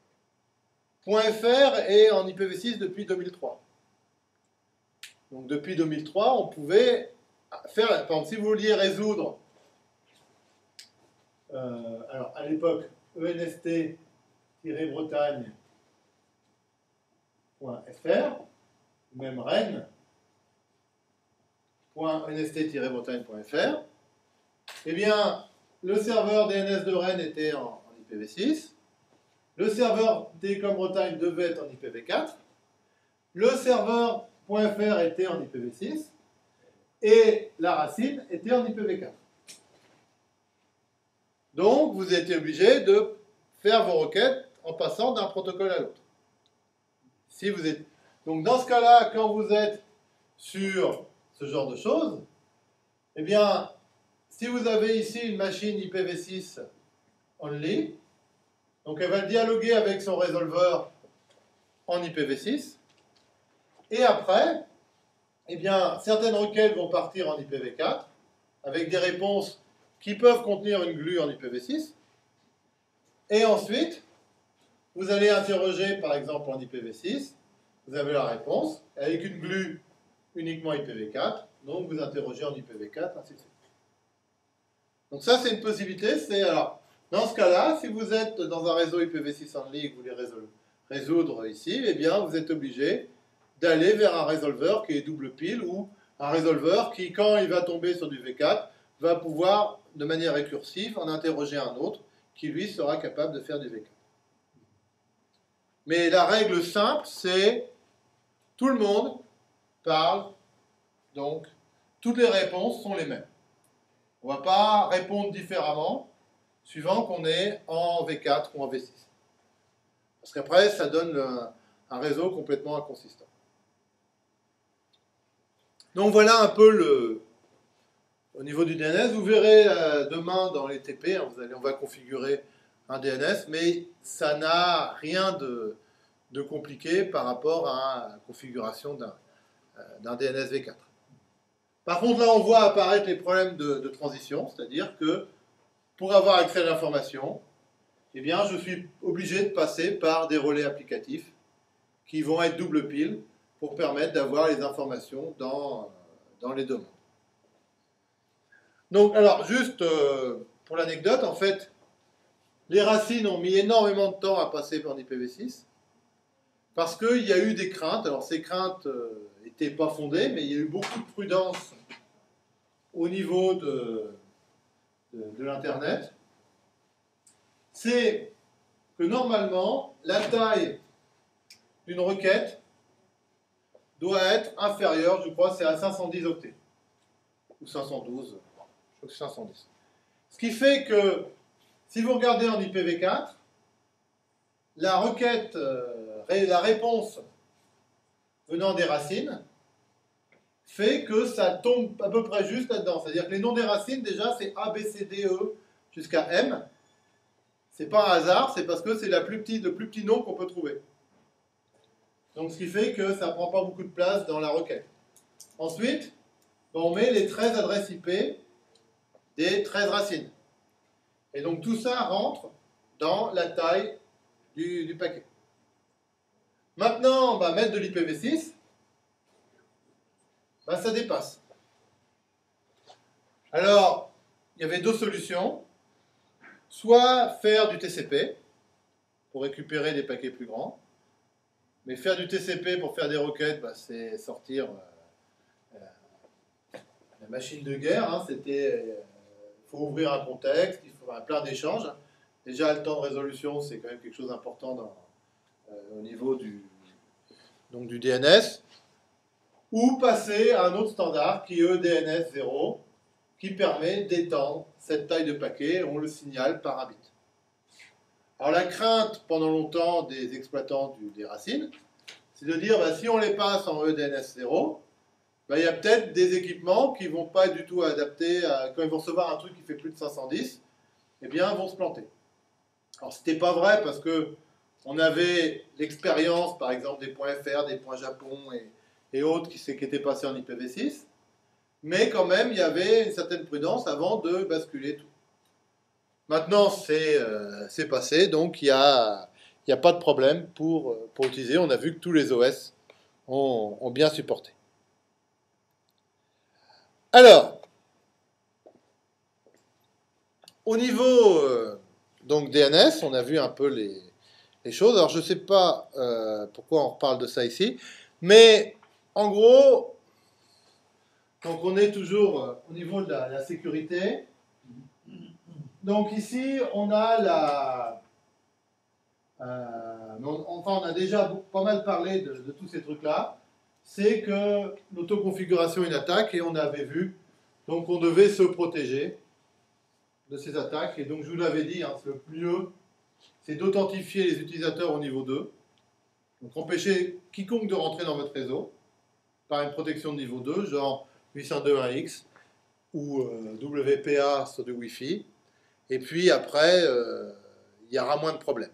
.fr est en I P v six depuis deux mille trois. Donc, depuis deux mille trois, on pouvait faire, par exemple, si vous vouliez résoudre, euh, alors à l'époque, E N S T-bretagne.fr, ou même rennes.enst-bretagne.fr, eh bien, le serveur D N S de Rennes était en, en I P v six, le serveur Télécom Bretagne devait être en I P v quatre, le serveur .fr était en I P v six, et la racine était en I P v quatre. Donc, vous étiez obligé de faire vos requêtes en passant d'un protocole à l'autre. Si vous êtes... Donc, dans ce cas-là, quand vous êtes sur ce genre de choses, eh bien, si vous avez ici une machine I P v six only, donc elle va dialoguer avec son résolveur en I P v six, et après, eh bien, certaines requêtes vont partir en I P v quatre, avec des réponses qui peuvent contenir une glue en I P v six, et ensuite, vous allez interroger, par exemple, en I P v six, vous avez la réponse, avec une glue uniquement I P v quatre, donc vous interrogez en I P v quatre, ainsi de suite. Donc ça, c'est une possibilité, c'est, alors, dans ce cas-là, si vous êtes dans un réseau I P v six only et que vous voulez résoudre, résoudre ici, eh bien, vous êtes obligé d'aller vers un résolveur qui est double pile, ou un résolveur qui, quand il va tomber sur du v quatre, va pouvoir, de manière récursive, en interroger un autre, qui lui sera capable de faire du v quatre. Mais la règle simple, c'est tout le monde parle, donc toutes les réponses sont les mêmes. On ne va pas répondre différemment, suivant qu'on est en v quatre ou en v six. Parce qu'après, ça donne le, un réseau complètement inconsistant. Donc voilà un peu le... Au niveau du D N S, vous verrez euh, demain dans les T P, hein, vous allez, on va configurer un D N S, mais ça n'a rien de, de compliqué par rapport à la configuration d'un euh, d'un D N S v quatre. Par contre, là, on voit apparaître les problèmes de, de transition, c'est-à-dire que pour avoir accès à l'information, eh bien, je suis obligé de passer par des relais applicatifs qui vont être double pile pour permettre d'avoir les informations dans, dans les demandes. Donc, alors, juste euh, pour l'anecdote, en fait, les racines ont mis énormément de temps à passer par I P v six parce qu'il y a eu des craintes. Alors, ces craintes n'étaient euh, pas fondées, mais il y a eu beaucoup de prudence au niveau de, de, de l'Internet. C'est que normalement, la taille d'une requête doit être inférieur, je crois, c'est à cinq cent dix octets. Ou cinq cent douze, je crois que c'est cinq cent dix. Ce qui fait que, si vous regardez en I P v quatre, la requête, euh, la réponse venant des racines, fait que ça tombe à peu près juste là-dedans. C'est-à-dire que les noms des racines, déjà, c'est A, B, C, D, E jusqu'à M. C'est pas un hasard, c'est parce que c'est la plus petite, le plus petit nom qu'on peut trouver. Donc, ce qui fait que ça ne prend pas beaucoup de place dans la requête. Ensuite, on met les treize adresses I P des treize racines. Et donc, tout ça rentre dans la taille du, du paquet. Maintenant, bah, mettre de l'I P v six, bah, ça dépasse. Alors, il y avait deux solutions. Soit faire du T C P pour récupérer des paquets plus grands. Mais faire du T C P pour faire des requêtes, bah, c'est sortir euh, euh, la machine de guerre. Hein, C'était, il euh, faut ouvrir un contexte, il faut avoir plein d'échanges. Déjà, le temps de résolution, c'est quand même quelque chose d'important dans, euh, au niveau du, donc du D N S. Ou passer à un autre standard qui est E D N S zéro, qui permet d'étendre cette taille de paquet, on le signale par un bit. Alors la crainte pendant longtemps des exploitants du, des racines, c'est de dire bah, si on les passe en E D N S zéro, bah, il y a peut-être des équipements qui ne vont pas du tout adapter, à, quand ils vont recevoir un truc qui fait plus de cinq cent dix, eh bien vont se planter. Alors c'était pas vrai parce que on avait l'expérience par exemple des points F R, des points Japon et, et autres qui, qui étaient passés en I P v six, mais quand même il y avait une certaine prudence avant de basculer tout. Maintenant, c'est euh, passé, donc il n'y a, y a pas de problème pour, pour utiliser. On a vu que tous les O S ont, ont bien supporté. Alors, au niveau euh, donc D N S, on a vu un peu les, les choses. Alors, je ne sais pas euh, pourquoi on reparle de ça ici, mais en gros, donc on est toujours euh, au niveau de la, la sécurité. Donc ici, on a la... Euh, enfin, on a déjà pas mal parlé de, de tous ces trucs-là. C'est que l'autoconfiguration est une attaque et on avait vu, donc on devait se protéger de ces attaques. Et donc je vous l'avais dit, hein, le mieux, c'est d'authentifier les utilisateurs au niveau deux. Donc empêcher quiconque de rentrer dans votre réseau par une protection de niveau deux, genre huit cent deux point un X ou euh, W P A sur du Wi-Fi. Et puis après, euh, il y aura moins de problèmes.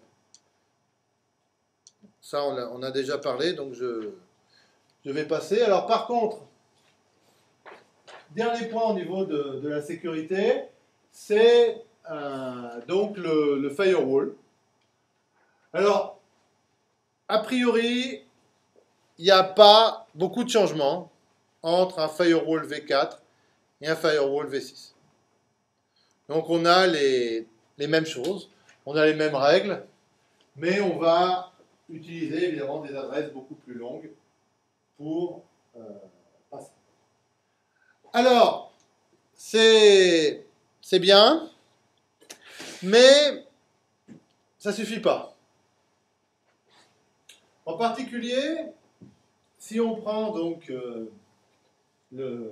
Ça, on a, on a déjà parlé, donc je, je vais passer. Alors par contre, dernier point au niveau de, de la sécurité, c'est euh, donc le, le firewall. Alors, a priori, il n'y a pas beaucoup de changements entre un firewall V quatre et un firewall V six. Donc on a les, les mêmes choses, on a les mêmes règles, mais on va utiliser évidemment des adresses beaucoup plus longues pour euh, passer. Alors, c'est bien, mais ça ne suffit pas. En particulier, si on prend donc euh, le...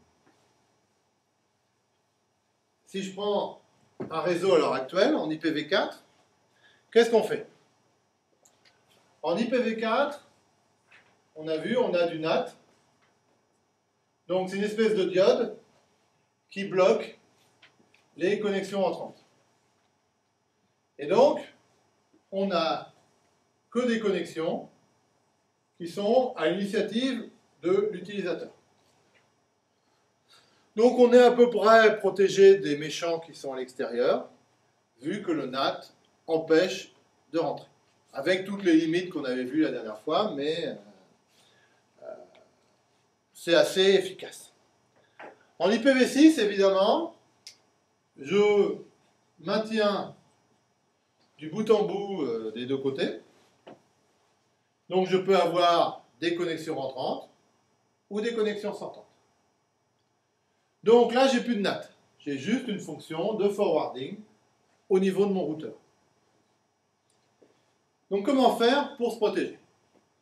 Si je prends un réseau à l'heure actuelle, en I P v quatre, qu'est-ce qu'on fait? En I P v quatre, on a vu, on a du N A T. Donc c'est une espèce de diode qui bloque les connexions entrantes. Et donc, on n'a que des connexions qui sont à l'initiative de l'utilisateur. Donc on est à peu près protégé des méchants qui sont à l'extérieur, vu que le N A T empêche de rentrer. Avec toutes les limites qu'on avait vues la dernière fois, mais euh, euh, c'est assez efficace. En I P v six, évidemment, je maintiens du bout en bout euh, des deux côtés. Donc je peux avoir des connexions rentrantes ou des connexions sortantes. Donc là, j'ai plus de N A T. J'ai juste une fonction de forwarding au niveau de mon routeur. Donc comment faire pour se protéger?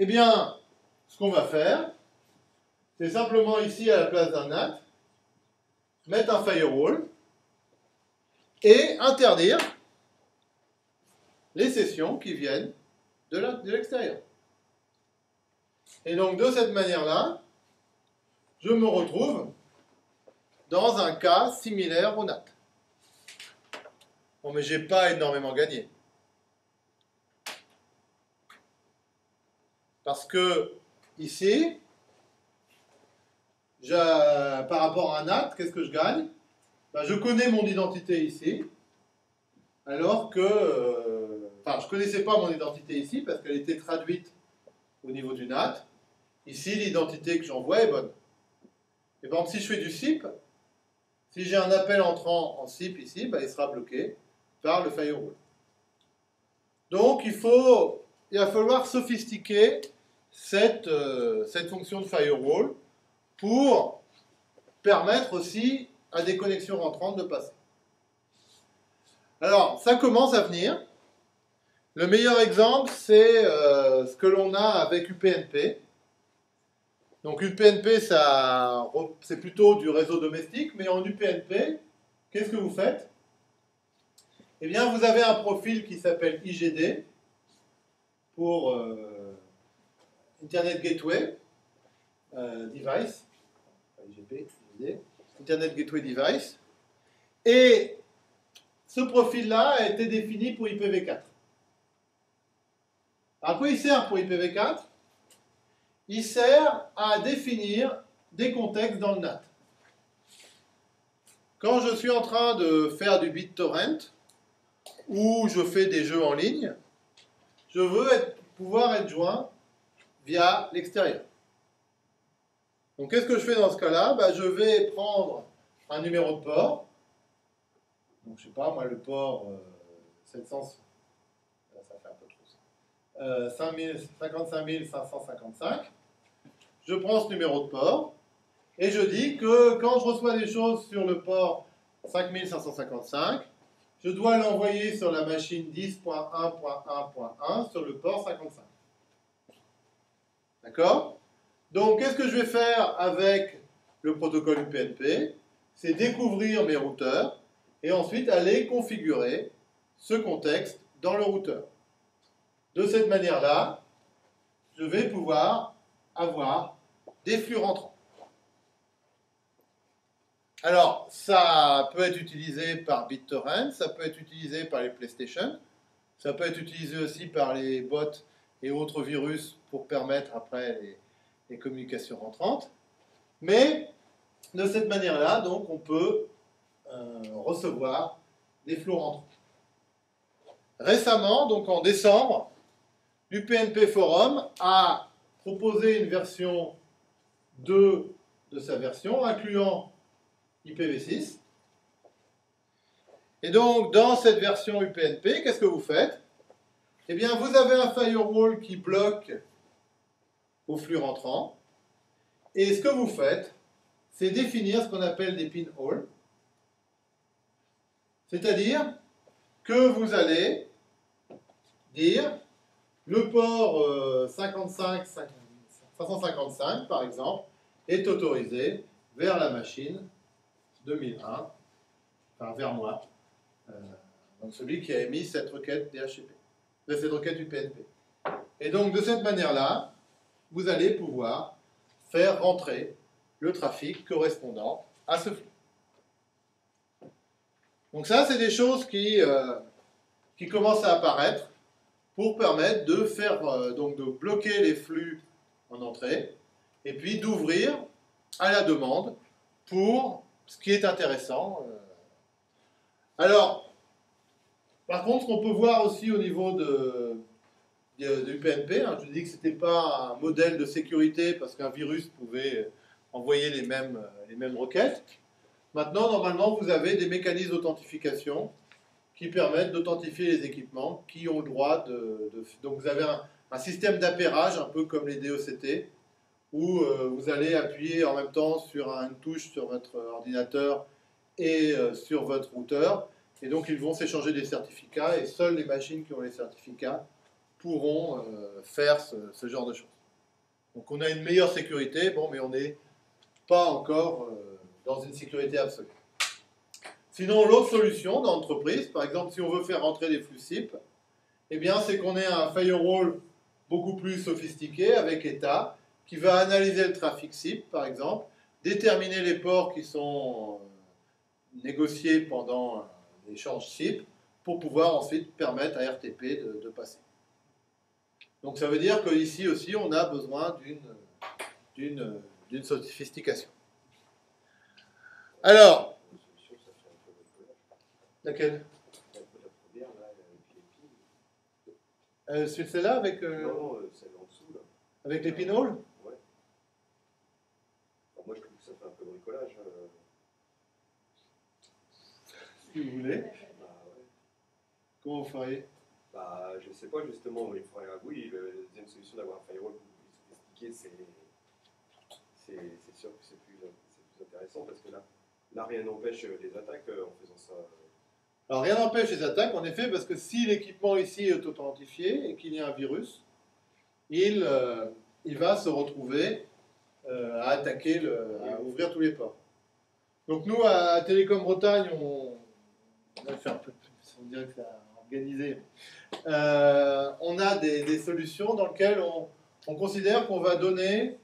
Eh bien, ce qu'on va faire, c'est simplement ici, à la place d'un N A T, mettre un firewall et interdire les sessions qui viennent de l'extérieur. Et donc, de cette manière-là, je me retrouve dans un cas similaire au N A T. Bon, mais je n'ai pas énormément gagné. Parce que, ici, je, par rapport à un N A T, qu'est-ce que je gagne? Ben, je connais mon identité ici, alors que... Euh, enfin, je ne connaissais pas mon identité ici, parce qu'elle était traduite au niveau du N A T. Ici, l'identité que j'envoie est bonne. Et par exemple, si je fais du S I P, si j'ai un appel entrant en S I P ici, ben, il sera bloqué par le firewall. Donc, il, faut, il va falloir sophistiquer cette, euh, cette fonction de firewall pour permettre aussi à des connexions rentrantes de passer. Alors, ça commence à venir. Le meilleur exemple, c'est euh, ce que l'on a avec U P N P. Donc U P N P, c'est plutôt du réseau domestique, mais en U P N P, qu'est-ce que vous faites? Eh bien, vous avez un profil qui s'appelle I G D, pour euh, Internet Gateway euh, Device, I G P, I G D, Internet Gateway Device, et ce profil-là a été défini pour I P v quatre. À quoi il sert pour I P v quatre? Il sert à définir des contextes dans le N A T. Quand je suis en train de faire du BitTorrent, ou je fais des jeux en ligne, je veux être, pouvoir être joint via l'extérieur. Donc qu'est-ce que je fais dans ce cas-là? Ben, je vais prendre un numéro de port. Donc je sais pas, moi le port euh, sept cents, ça fait un peu trop ça. Euh, cinquante-cinq mille cinq cent cinquante-cinq. Je prends ce numéro de port et je dis que quand je reçois des choses sur le port cinq mille cinq cent cinquante-cinq, je dois l'envoyer sur la machine dix point un point un point un sur le port cinquante-cinq. D'accord? Donc, qu'est-ce que je vais faire avec le protocole U P N P? C'est découvrir mes routeurs et ensuite aller configurer ce contexte dans le routeur. De cette manière-là, je vais pouvoir avoir des flux rentrants. Alors, ça peut être utilisé par BitTorrent, ça peut être utilisé par les PlayStation, ça peut être utilisé aussi par les bots et autres virus pour permettre après les, les communications rentrantes. Mais de cette manière-là, donc, on peut euh, recevoir des flux rentrants. Récemment, donc en décembre, l'U P N P Forum a proposé une version deux de sa version, incluant I P v six. Et donc, dans cette version U P N P, qu'est-ce que vous faites? Eh bien, vous avez un firewall qui bloque vos flux rentrants. Et ce que vous faites, c'est définir ce qu'on appelle des pinholes. C'est-à-dire que vous allez dire le port euh, cinquante-cinq, cinq cent cinquante-cinq, par exemple, est autorisé vers la machine deux mille un, enfin vers moi, euh, donc celui qui a émis cette requête D H C P, de cette requête U P N P. Et donc de cette manière-là, vous allez pouvoir faire rentrer le trafic correspondant à ce flux. Donc ça, c'est des choses qui, euh, qui commencent à apparaître pour permettre de faire, euh, donc de bloquer les flux en entrée et puis d'ouvrir à la demande pour ce qui est intéressant. Alors, par contre, on peut voir aussi au niveau de, de, de U P N P, hein, je dis que ce n'était pas un modèle de sécurité parce qu'un virus pouvait envoyer les mêmes, les mêmes requêtes. Maintenant, normalement, vous avez des mécanismes d'authentification qui permettent d'authentifier les équipements qui ont le droit de... de donc vous avez un, un système d'appairage, un peu comme les D O C T, où euh, vous allez appuyer en même temps sur une touche sur votre ordinateur et euh, sur votre routeur, et donc ils vont s'échanger des certificats, et seules les machines qui ont les certificats pourront euh, faire ce, ce genre de choses. Donc on a une meilleure sécurité, bon, mais on n'est pas encore euh, dans une sécurité absolue. Sinon, l'autre solution d'entreprise, par exemple, si on veut faire rentrer des flux S I P, eh bien, c'est qu'on ait un firewall beaucoup plus sophistiqué avec État qui va analyser le trafic S I P, par exemple, déterminer les ports qui sont négociés pendant l'échange S I P pour pouvoir ensuite permettre à R T P de, de passer. Donc ça veut dire qu'ici aussi, on a besoin d'une d'une d'une sophistication. Alors, laquelle? Euh, c'est celle-là avec, euh, Non, euh, celle en dessous, là. avec les pinholes? Ouais. Alors, moi, je trouve que ça fait un peu bricolage. euh. Si vous voulez. Bah, ouais. Comment vous feriez? Bah, je sais pas, justement, mais il faudrait. Oui, le- la deuxième solution d'avoir un firewall plus sophistiqué, c'est. C'est c'est sûr que c'est plus, c'est plus intéressant parce que là, là rien n'empêche les attaques euh, en faisant ça. Alors rien n'empêche les attaques, en effet, parce que si l'équipement ici est authentifié et qu'il y a un virus, il, euh, il va se retrouver euh, à attaquer, le, à ouvrir tous les ports. Donc nous, à Télécom Bretagne, on, on a fait un peu, on dirait que ça a organisé. Euh, on a des, des solutions dans lesquelles on, on considère qu'on va donner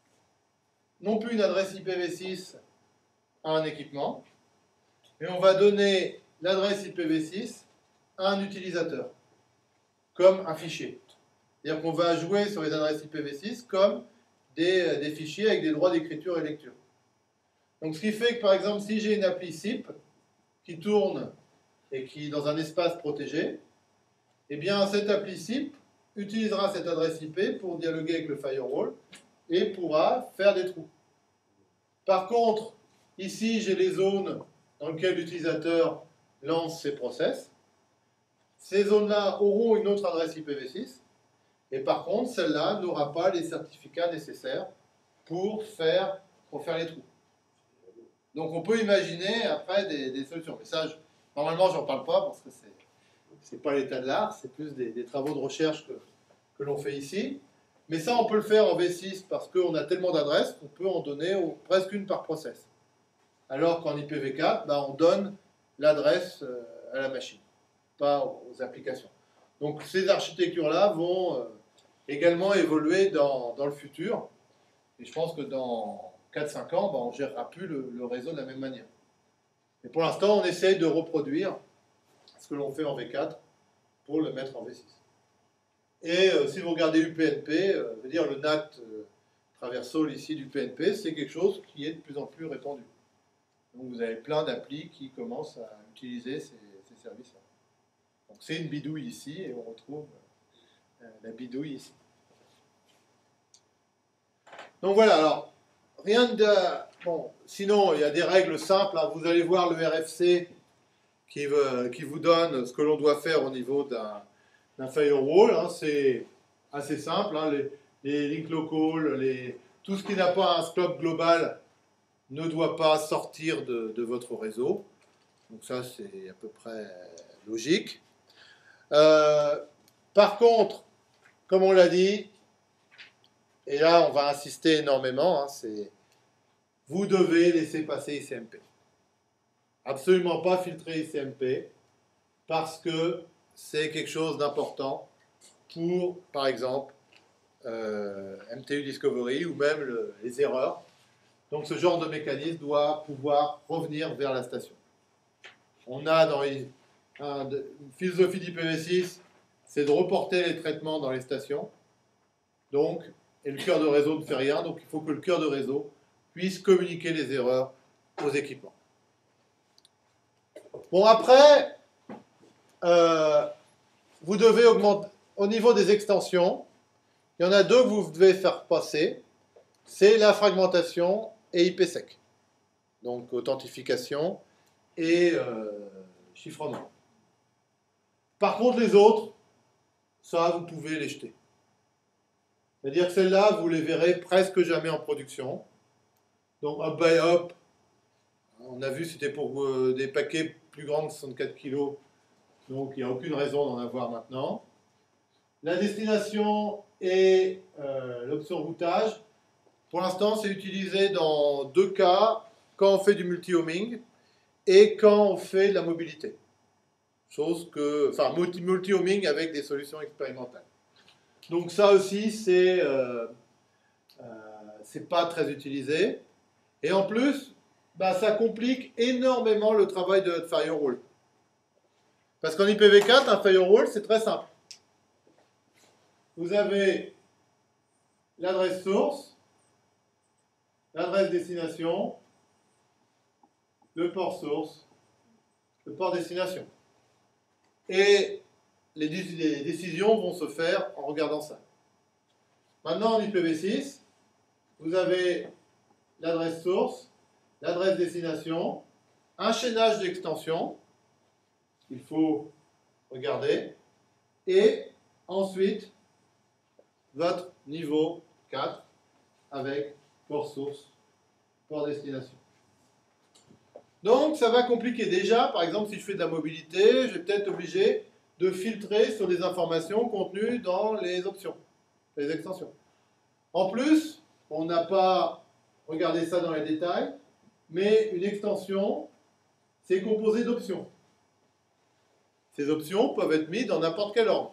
non plus une adresse I P v six à un équipement, mais on va donner l'adresse I P v six à un utilisateur, comme un fichier. C'est-à-dire qu'on va jouer sur les adresses I P v six comme des, des fichiers avec des droits d'écriture et lecture. Donc ce qui fait que par exemple, si j'ai une appli S I P qui tourne et qui est dans un espace protégé, eh bien cette appli S I P utilisera cette adresse I P pour dialoguer avec le firewall et pourra faire des trous. Par contre, ici j'ai les zones dans lesquelles l'utilisateur lance ses process. Ces zones-là auront une autre adresse I P v six, et par contre, celle-là n'aura pas les certificats nécessaires pour faire, pour faire les trous. Donc on peut imaginer après des, des solutions. Mais ça, je, normalement, j'en parle pas parce que c'est c'est pas l'état de l'art, c'est plus des, des travaux de recherche que, que l'on fait ici. Mais ça, on peut le faire en v six parce qu'on a tellement d'adresses qu'on peut en donner au, presque une par process. Alors qu'en I P v quatre, bah, on donne l'adresse euh, à la machine, pas aux applications. Donc ces architectures-là vont euh, également évoluer dans, dans le futur. Et je pense que dans quatre cinq ans, bah, on ne gérera plus le, le réseau de la même manière. Mais pour l'instant, on essaye de reproduire ce que l'on fait en v quatre pour le mettre en v six. Et euh, si vous regardez U P N P, euh, veut dire le N A T euh, traversal ici du P N P, c'est quelque chose qui est de plus en plus répandu. Donc vous avez plein d'applis qui commencent à utiliser ces, ces services-là. Donc c'est une bidouille ici et on retrouve euh, la bidouille ici. Donc voilà, alors rien de... Bon, sinon il y a des règles simples, hein. Vous allez voir le R F C qui, veut, qui vous donne ce que l'on doit faire au niveau d'un d'un firewall, hein. C'est assez simple, hein. les, les link locals, les, tout ce qui n'a pas un scope global ne doit pas sortir de, de votre réseau. Donc ça, c'est à peu près logique. Euh, par contre, comme on l'a dit, et là on va insister énormément, hein, c'est vous devez laisser passer I C M P. Absolument pas filtrer I C M P, parce que c'est quelque chose d'important pour, par exemple, euh, M T U Discovery ou même le, les erreurs. Donc ce genre de mécanisme doit pouvoir revenir vers la station. On a dans une, une philosophie d'I P v six, c'est de reporter les traitements dans les stations. Donc, et le cœur de réseau ne fait rien, donc il faut que le cœur de réseau puisse communiquer les erreurs aux équipements. Bon, après, euh, vous devez augmenter, au niveau des extensions, il y en a deux que vous devez faire passer, c'est la fragmentation et I P sec, donc authentification et euh, chiffrement. Par contre, les autres, ça, vous pouvez les jeter. C'est-à-dire que celles-là, vous les verrez presque jamais en production. Donc, hop by hop, on a vu, c'était pour euh, des paquets plus grands que soixante-quatre kilos, donc il n'y a aucune raison d'en avoir maintenant. la destination et euh, l'option routage. Pour l'instant, c'est utilisé dans deux cas, quand on fait du multi-homing et quand on fait de la mobilité. Chose que, enfin, multi-homing avec des solutions expérimentales. Donc ça aussi, c'est euh, euh, c'est pas très utilisé. Et en plus, bah, ça complique énormément le travail de notre firewall. Parce qu'en I P v quatre, un firewall, c'est très simple. Vous avez l'adresse source, l'adresse destination, le port source, le port destination. Et les, les décisions vont se faire en regardant ça. Maintenant, en I P v six, vous avez l'adresse source, l'adresse destination, un chaînage d'extensions, il faut regarder, et ensuite votre niveau quatre avec port source, port destination. Donc ça va compliquer. Déjà, par exemple, si je fais de la mobilité, je vais peut-être obligé de filtrer sur des informations contenues dans les options, les extensions. En plus, on n'a pas regardé ça dans les détails, mais une extension, c'est composé d'options. Ces options peuvent être mises dans n'importe quel ordre.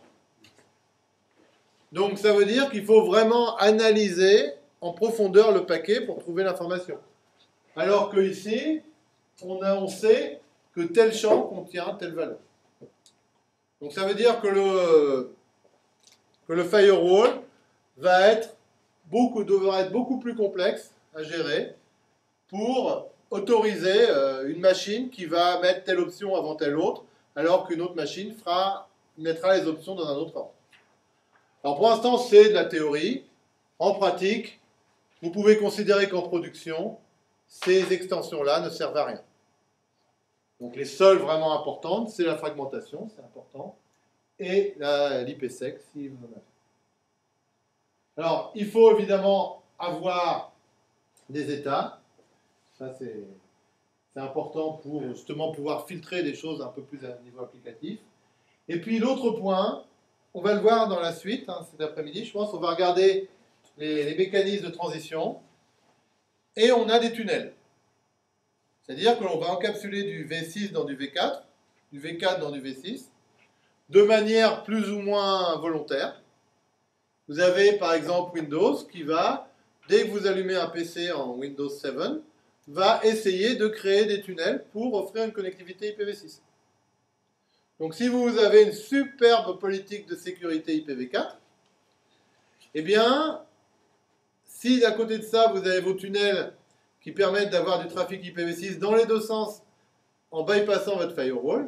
Donc ça veut dire qu'il faut vraiment analyser en profondeur le paquet pour trouver l'information. Alors que ici, on, a, on sait que tel champ contient telle valeur. Donc ça veut dire que le, que le firewall va être beaucoup, devra être beaucoup plus complexe à gérer pour autoriser euh, une machine qui va mettre telle option avant telle autre, alors qu'une autre machine fera, mettra les options dans un autre ordre. Alors pour l'instant, c'est de la théorie. En pratique, vous pouvez considérer qu'en production, ces extensions-là ne servent à rien. Donc les seules vraiment importantes, c'est la fragmentation, c'est important, et l'I P sec, si vous en avez. Alors, il faut évidemment avoir des états. Ça, c'est important pour justement pouvoir filtrer des choses un peu plus à niveau applicatif. Et puis l'autre point, on va le voir dans la suite, hein, cet après-midi, je pense, on va regarder les, les mécanismes de transition. Et on a des tunnels. C'est-à-dire que l'on va encapsuler du V six dans du V quatre, du V quatre dans du V six, de manière plus ou moins volontaire. Vous avez par exemple Windows qui va, dès que vous allumez un P C en Windows sept, va essayer de créer des tunnels pour offrir une connectivité I P v six. Donc si vous avez une superbe politique de sécurité I P v quatre, eh bien, si à côté de ça, vous avez vos tunnels qui permettent d'avoir du trafic I P v six dans les deux sens en bypassant votre firewall,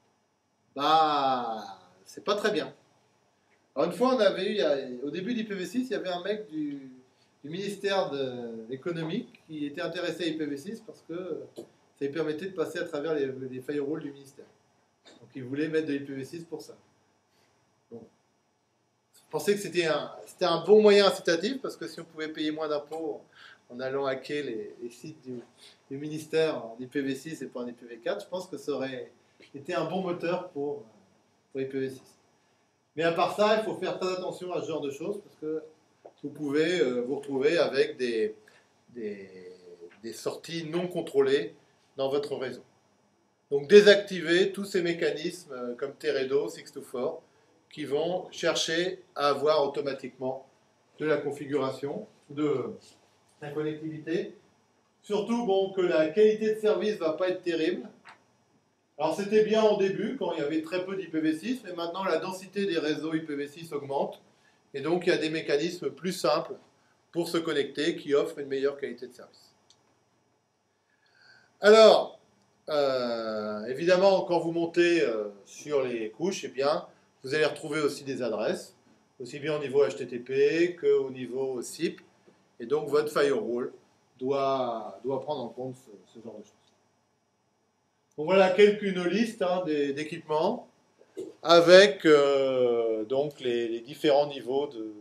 bah, c'est pas très bien. Alors une fois, on avait eu, au début d'I P v six, il y avait un mec du, du ministère de l'économie qui était intéressé à I P v six parce que ça lui permettait de passer à travers les, les firewalls du ministère. Donc il voulait mettre de l'I P v six pour ça. Bon. Je pensais que c'était un, c'était un bon moyen incitatif parce que si on pouvait payer moins d'impôts en allant hacker les, les sites du, du ministère en I P v six et pas en I P v quatre, je pense que ça aurait été un bon moteur pour, pour I P v six. Mais à part ça, il faut faire très attention à ce genre de choses parce que vous pouvez euh, vous retrouver avec des, des, des sorties non contrôlées dans votre réseau. Donc désactiver tous ces mécanismes euh, comme Teredo, six deux quatre qui vont chercher à avoir automatiquement de la configuration, de la connectivité. Surtout bon, que la qualité de service ne va pas être terrible. Alors c'était bien au début, quand il y avait très peu d'I P v six, mais maintenant la densité des réseaux I P v six augmente, et donc il y a des mécanismes plus simples pour se connecter qui offrent une meilleure qualité de service. Alors, euh, évidemment, quand vous montez euh, sur les couches, eh bien, vous allez retrouver aussi des adresses, aussi bien au niveau H T T P qu'au niveau S I P, et donc votre firewall doit, doit prendre en compte ce, ce genre de choses. Donc voilà quelques une liste hein, d'équipements avec euh, donc les, les différents niveaux de,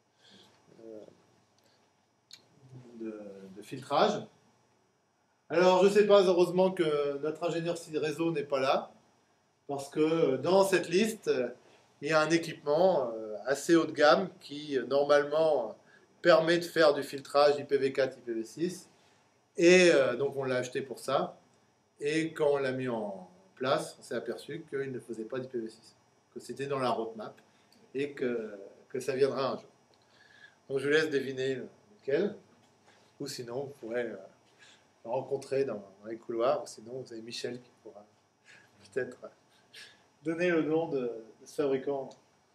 de, de filtrage. Alors je ne sais pas, heureusement que notre ingénieur réseau n'est pas là, parce que dans cette liste, il y a un équipement euh, assez haut de gamme qui, euh, normalement, permet de faire du filtrage I P v quatre, I P v six. Et euh, donc, on l'a acheté pour ça. Et quand on l'a mis en place, on s'est aperçu qu'il ne faisait pas d'I P v six, que c'était dans la roadmap et que, que ça viendra un jour. Donc, je vous laisse deviner lequel. Ou sinon, vous pourrez euh, le rencontrer dans, dans les couloirs. Ou sinon, vous avez Michel qui pourra peut-être donner le nom de, de ce fabricant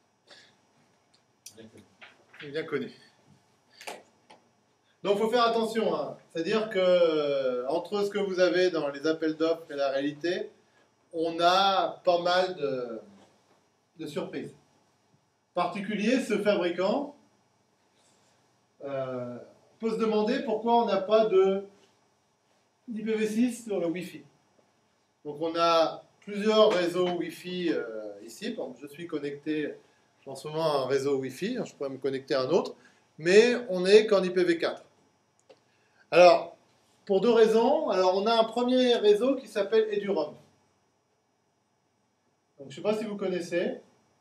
bien connu. Donc il faut faire attention, hein. C'est-à-dire que euh, entre ce que vous avez dans les appels d'offres et la réalité, on a pas mal de, de surprises. En particulier, ce fabricant, euh, on peut se demander pourquoi on n'a pas de I P v six sur le Wi-Fi. Donc on a plusieurs réseaux Wi-Fi euh, ici. Bon, je suis connecté en ce moment à un réseau Wi-Fi, je pourrais me connecter à un autre, mais on n'est qu'en I P v quatre. Alors, pour deux raisons. Alors, on a un premier réseau qui s'appelle Eduroam. Donc, je ne sais pas si vous connaissez.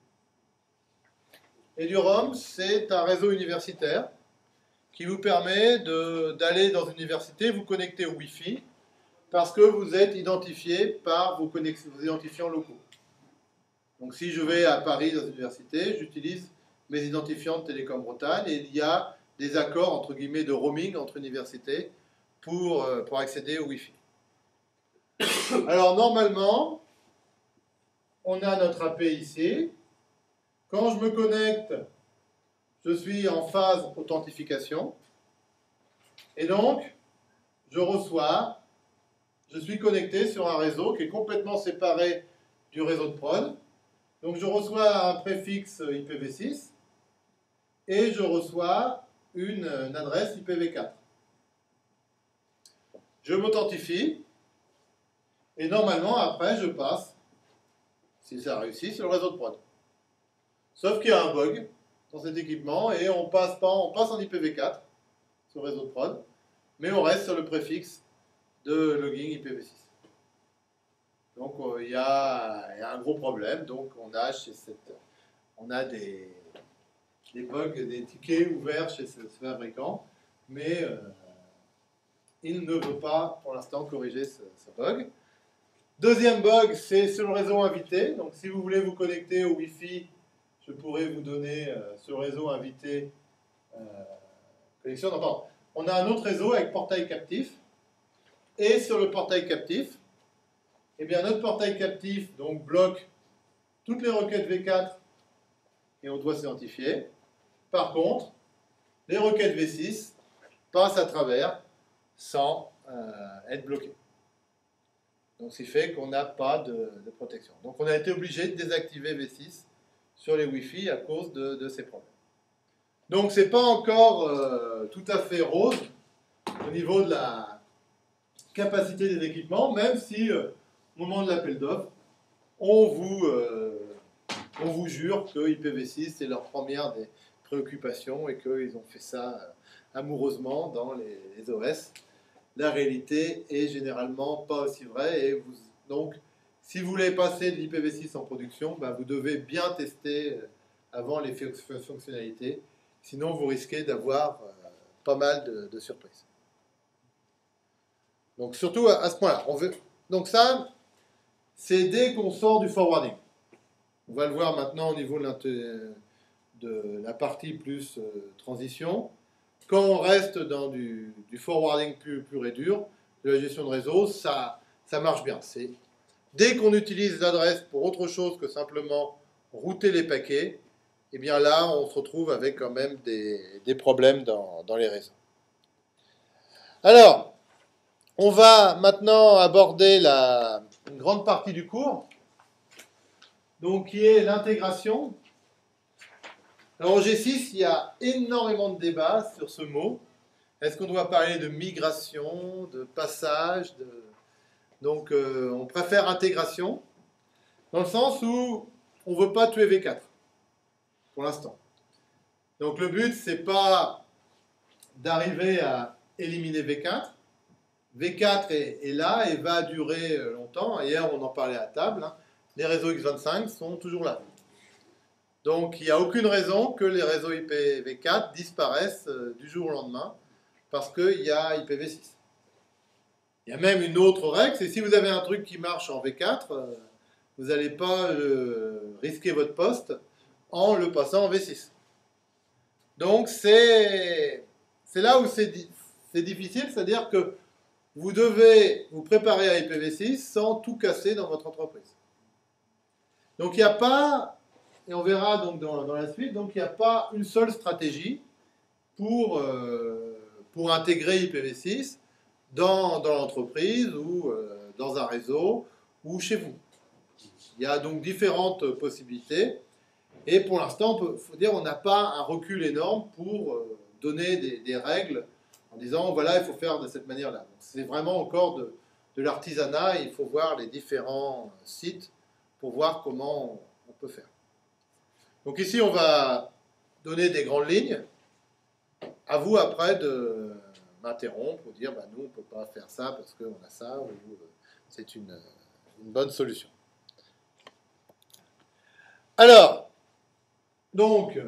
Eduroam, c'est un réseau universitaire qui vous permet d'aller dans une université, vous connecter au Wi-Fi, parce que vous êtes identifié par vos, vos identifiants locaux. Donc, si je vais à Paris dans une université, j'utilise mes identifiants de Télécom Bretagne et il y a des accords, entre guillemets, de roaming entre universités pour, pour accéder au Wi-Fi. Alors, normalement, on a notre A P ici. Quand je me connecte, je suis en phase authentification. Et donc, je reçois, je suis connecté sur un réseau qui est complètement séparé du réseau de prod. Donc, je reçois un préfixe I P v six et je reçois une, une adresse I P v quatre. Je m'authentifie et normalement, après, je passe, si ça réussit, sur le réseau de prod. Sauf qu'il y a un bug dans cet équipement et on passe, pas, on passe en I P v quatre sur le réseau de prod, mais on reste sur le préfixe de login I P v six. Donc euh, il, y a, il y a un gros problème. Donc on a, chez cette, on a des, des bugs, des tickets ouverts chez ce, ce fabricant, mais euh, il ne veut pas pour l'instant corriger ce, ce bug. Deuxième bug, c'est sur le réseau invité. Donc si vous voulez vous connecter au Wi-Fi, je pourrais vous donner euh, ce réseau invité euh, connexion. Enfin, on a un autre réseau avec portail captif. Et sur le portail captif, eh bien, notre portail captif donc, bloque toutes les requêtes v quatre et on doit s'identifier. Par contre, les requêtes v six passent à travers sans euh, être bloquées. Donc, ce qui fait qu'on n'a pas de, de protection. Donc, on a été obligé de désactiver v six sur les Wi-Fi à cause de, de ces problèmes. Donc, ce n'est pas encore euh, tout à fait rose au niveau de la capacité des équipements, même si, euh, au moment de l'appel d'offres, on vous, euh, on vous jure que I P v six c'est leur première des préoccupations et qu'ils ont fait ça euh, amoureusement dans les, les O S. La réalité est généralement pas aussi vraie et vous, donc, si vous voulez passer de l'I P v six en production, ben, vous devez bien tester avant les fonctionnalités, sinon vous risquez d'avoir euh, pas mal de, de surprises. Donc surtout à, à ce point-là. On veut... Donc ça, c'est dès qu'on sort du forwarding. On va le voir maintenant au niveau de, de la partie plus euh, transition. Quand on reste dans du, du forwarding pur, pur et dur, de la gestion de réseau, ça, ça marche bien. C'est dès qu'on utilise l'adresse pour autre chose que simplement router les paquets, eh bien là, on se retrouve avec quand même des, des problèmes dans, dans les réseaux. Alors, on va maintenant aborder la, une grande partie du cours, donc qui est l'intégration. Alors au G six, il y a énormément de débats sur ce mot. Est-ce qu'on doit parler de migration, de passage de... Donc euh, on préfère intégration, dans le sens où on ne veut pas tuer v quatre, pour l'instant. Donc le but, c'est pas d'arriver à éliminer v quatre. v quatre est, est là et va durer longtemps. Hier, on en parlait à table. Hein. Les réseaux X vingt-cinq sont toujours là. Donc il n'y a aucune raison que les réseaux I P v quatre disparaissent euh, du jour au lendemain, parce qu'il y a I P v six. Il y a même une autre règle, c'est si vous avez un truc qui marche en v quatre, euh, vous n'allez pas euh, risquer votre poste en le passant en v six. Donc c'est là où c'est di difficile, c'est-à-dire que vous devez vous préparer à I P v six sans tout casser dans votre entreprise. Donc il n'y a pas, et on verra donc dans, dans la suite, donc il n'y a pas une seule stratégie pour, euh, pour intégrer I P v six dans, dans l'entreprise ou euh, dans un réseau ou chez vous. Il y a donc différentes possibilités et pour l'instant, il faut dire on n'a pas un recul énorme pour euh, donner des, des règles en disant voilà, il faut faire de cette manière-là. C'est vraiment encore de, de l'artisanat, il faut voir les différents sites pour voir comment on peut faire. Donc ici, on va donner des grandes lignes. À vous après de m'interrompre ou dire bah, nous, on ne peut pas faire ça parce qu'on a ça ou c'est une, une bonne solution. Alors, donc,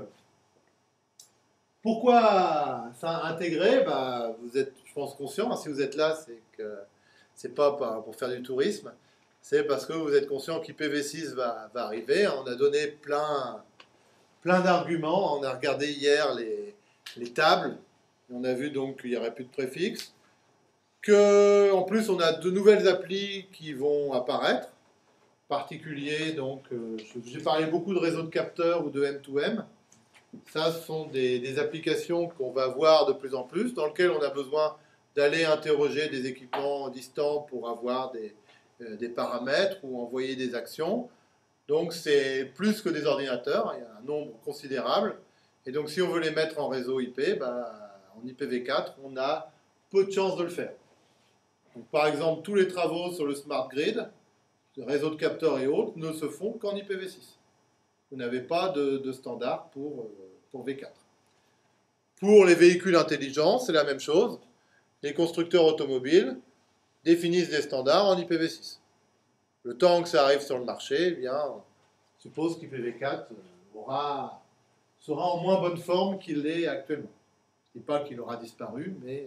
pourquoi ça intégrer bah, vous êtes, je pense, conscient. Si vous êtes là, c'est que c'est pas pour faire du tourisme. C'est parce que vous êtes conscient qu'I P v six va, va arriver. On a donné plein, plein d'arguments. On a regardé hier les, les tables. On a vu donc qu'il n'y aurait plus de préfixe. Que, en plus, on a de nouvelles applis qui vont apparaître. Particulier, donc, euh, j'ai parlé beaucoup de réseaux de capteurs ou de M deux M. Ça, ce sont des, des applications qu'on va voir de plus en plus, dans lesquelles on a besoin d'aller interroger des équipements distants pour avoir des, euh, des paramètres ou envoyer des actions. Donc, c'est plus que des ordinateurs, il y a un nombre considérable. Et donc, si on veut les mettre en réseau I P, bah, en I P v quatre, on a peu de chances de le faire. Donc, par exemple, tous les travaux sur le Smart Grid, le réseau de capteurs et autres, ne se font qu'en I P v six. Vous n'avez pas de, de standard pour, pour v quatre. Pour les véhicules intelligents, c'est la même chose. Les constructeurs automobiles définissent des standards en I P v six. Le temps que ça arrive sur le marché, eh bien, on suppose qu'I P v quatre aura, sera en moins bonne forme qu'il l'est actuellement. Je ne dis pas qu'il aura disparu, mais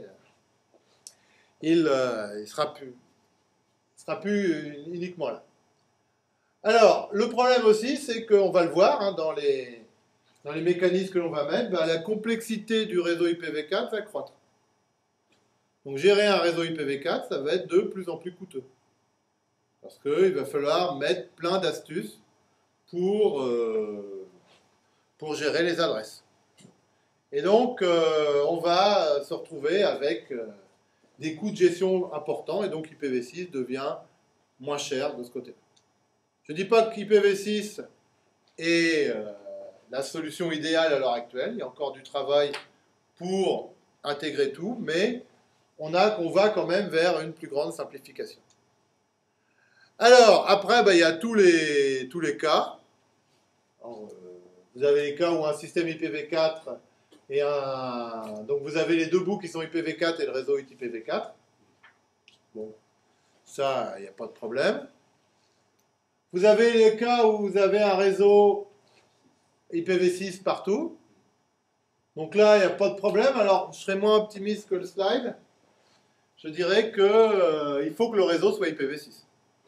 il, euh, il sera plus, sera plus uniquement là. Alors, le problème aussi, c'est qu'on va le voir hein, dans, les, dans les mécanismes que l'on va mettre, ben, la complexité du réseau I P v quatre va croître. Donc, gérer un réseau I P v quatre, ça va être de plus en plus coûteux. Parce qu'il va falloir mettre plein d'astuces pour, euh, pour gérer les adresses. Et donc, euh, on va se retrouver avec euh, des coûts de gestion importants, et donc I P v six devient moins cher de ce côté-là. Je ne dis pas qu'I P v six est euh, la solution idéale à l'heure actuelle. Il y a encore du travail pour intégrer tout, mais on, a, on va quand même vers une plus grande simplification. Alors, après, ben, il y a tous les, tous les cas. Alors, euh, vous avez les cas où un système I P v quatre et un... Donc, vous avez les deux bouts qui sont I P v quatre et le réseau I P v quatre. Bon, ça, il n'y a pas de problème. Vous avez les cas où vous avez un réseau I P v six partout. Donc là, il n'y a pas de problème. Alors, je serai moins optimiste que le slide. Je dirais qu'il euh, faut que le réseau soit I P v six.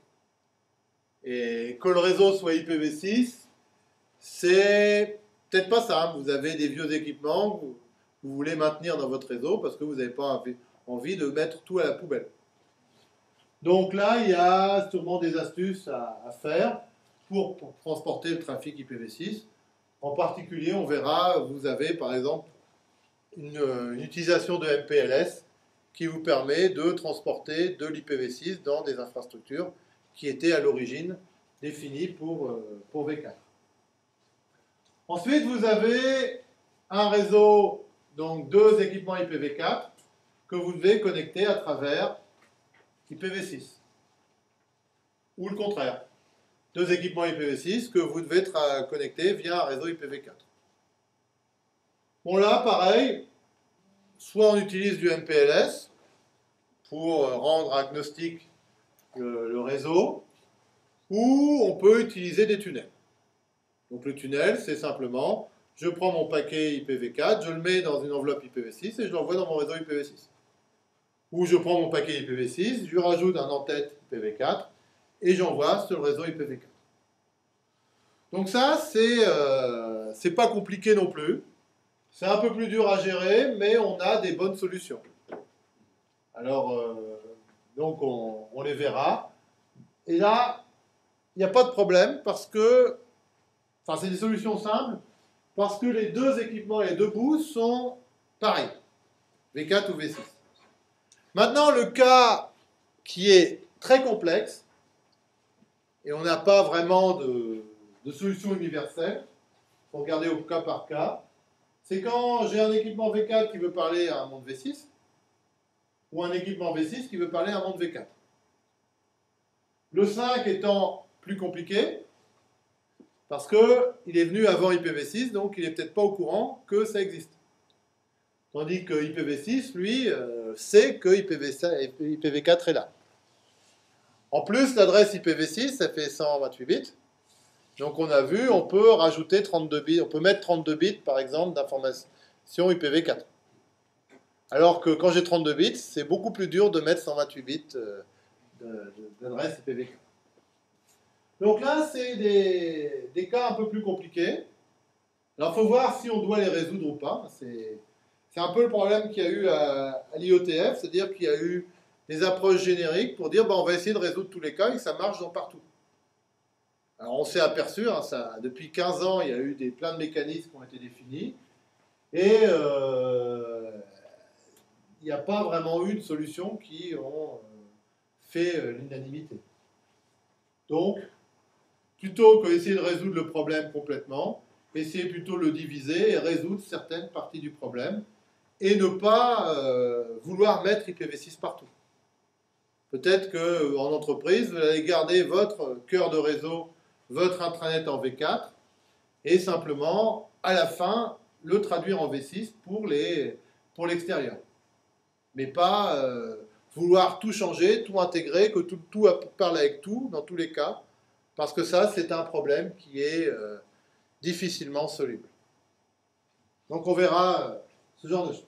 Et que le réseau soit I P v six, c'est peut-être pas ça. Vous avez des vieux équipements que vous, vous voulez maintenir dans votre réseau parce que vous n'avez pas envie de mettre tout à la poubelle. Donc là, il y a sûrement des astuces à, à faire pour, pour transporter le trafic I P v six. En particulier, on verra, vous avez par exemple une, une utilisation de M P L S qui vous permet de transporter de l'I P v six dans des infrastructures qui étaient à l'origine définies pour, pour v quatre. Ensuite, vous avez un réseau, donc deux équipements I P v quatre que vous devez connecter à travers I P v six. Ou le contraire. Deux équipements I P v six que vous devez connecter via un réseau I P v quatre. Bon là, pareil, soit on utilise du M P L S pour rendre agnostique le, le réseau, ou on peut utiliser des tunnels. Donc le tunnel, c'est simplement, je prends mon paquet I P v quatre, je le mets dans une enveloppe I P v six et je l'envoie dans mon réseau I P v six. Ou je prends mon paquet I P v six, je lui rajoute un en-tête I P v quatre et j'envoie sur le réseau I P v quatre. Donc ça, c'est euh, c'est pas compliqué non plus. C'est un peu plus dur à gérer, mais on a des bonnes solutions. Alors, euh, donc on, on les verra. Et là, il n'y a pas de problème parce que, enfin, c'est des solutions simples, parce que les deux équipements, les deux bouts sont pareils, v quatre ou v six. Maintenant, le cas qui est très complexe, et on n'a pas vraiment de, de solution universelle, il faut regarder au cas par cas, c'est quand j'ai un équipement v quatre qui veut parler à un monde v six, ou un équipement v six qui veut parler à un monde v quatre. Le cinq étant plus compliqué, parce qu'il est venu avant I P v six, donc il n'est peut-être pas au courant que ça existe. Tandis que I P v six, lui, euh, sait que I P v quatre est là. En plus, l'adresse I P v six, ça fait cent vingt-huit bits. Donc on a vu, on peut rajouter trente-deux bits, on peut mettre trente-deux bits, par exemple, d'information I P v quatre. Alors que quand j'ai trente-deux bits, c'est beaucoup plus dur de mettre cent vingt-huit bits euh, d'adresse I P v quatre. Donc là, c'est des, des cas un peu plus compliqués. Alors, il faut voir si on doit les résoudre ou pas. C'est un peu le problème qu'il y a eu à, à l'I O T F, c'est-à-dire qu'il y a eu des approches génériques pour dire bah, on va essayer de résoudre tous les cas et que ça marche dans partout. Alors, on s'est aperçu, hein, ça, depuis quinze ans, il y a eu des, plein de mécanismes qui ont été définis et euh, il n'y a pas vraiment eu de solutions qui ont fait euh, l'unanimité. Donc, plutôt que d'essayer de résoudre le problème complètement, essayer plutôt de le diviser et résoudre certaines parties du problème et ne pas euh, vouloir mettre I P v six partout. Peut-être qu'en entreprise, vous allez garder votre cœur de réseau, votre intranet en v quatre et simplement, à la fin, le traduire en v six pour les, pour l'extérieur. Mais pas euh, vouloir tout changer, tout intégrer, que tout, tout parle avec tout, dans tous les cas. Parce que ça, c'est un problème qui est euh, difficilement soluble. Donc on verra euh, ce genre de choses.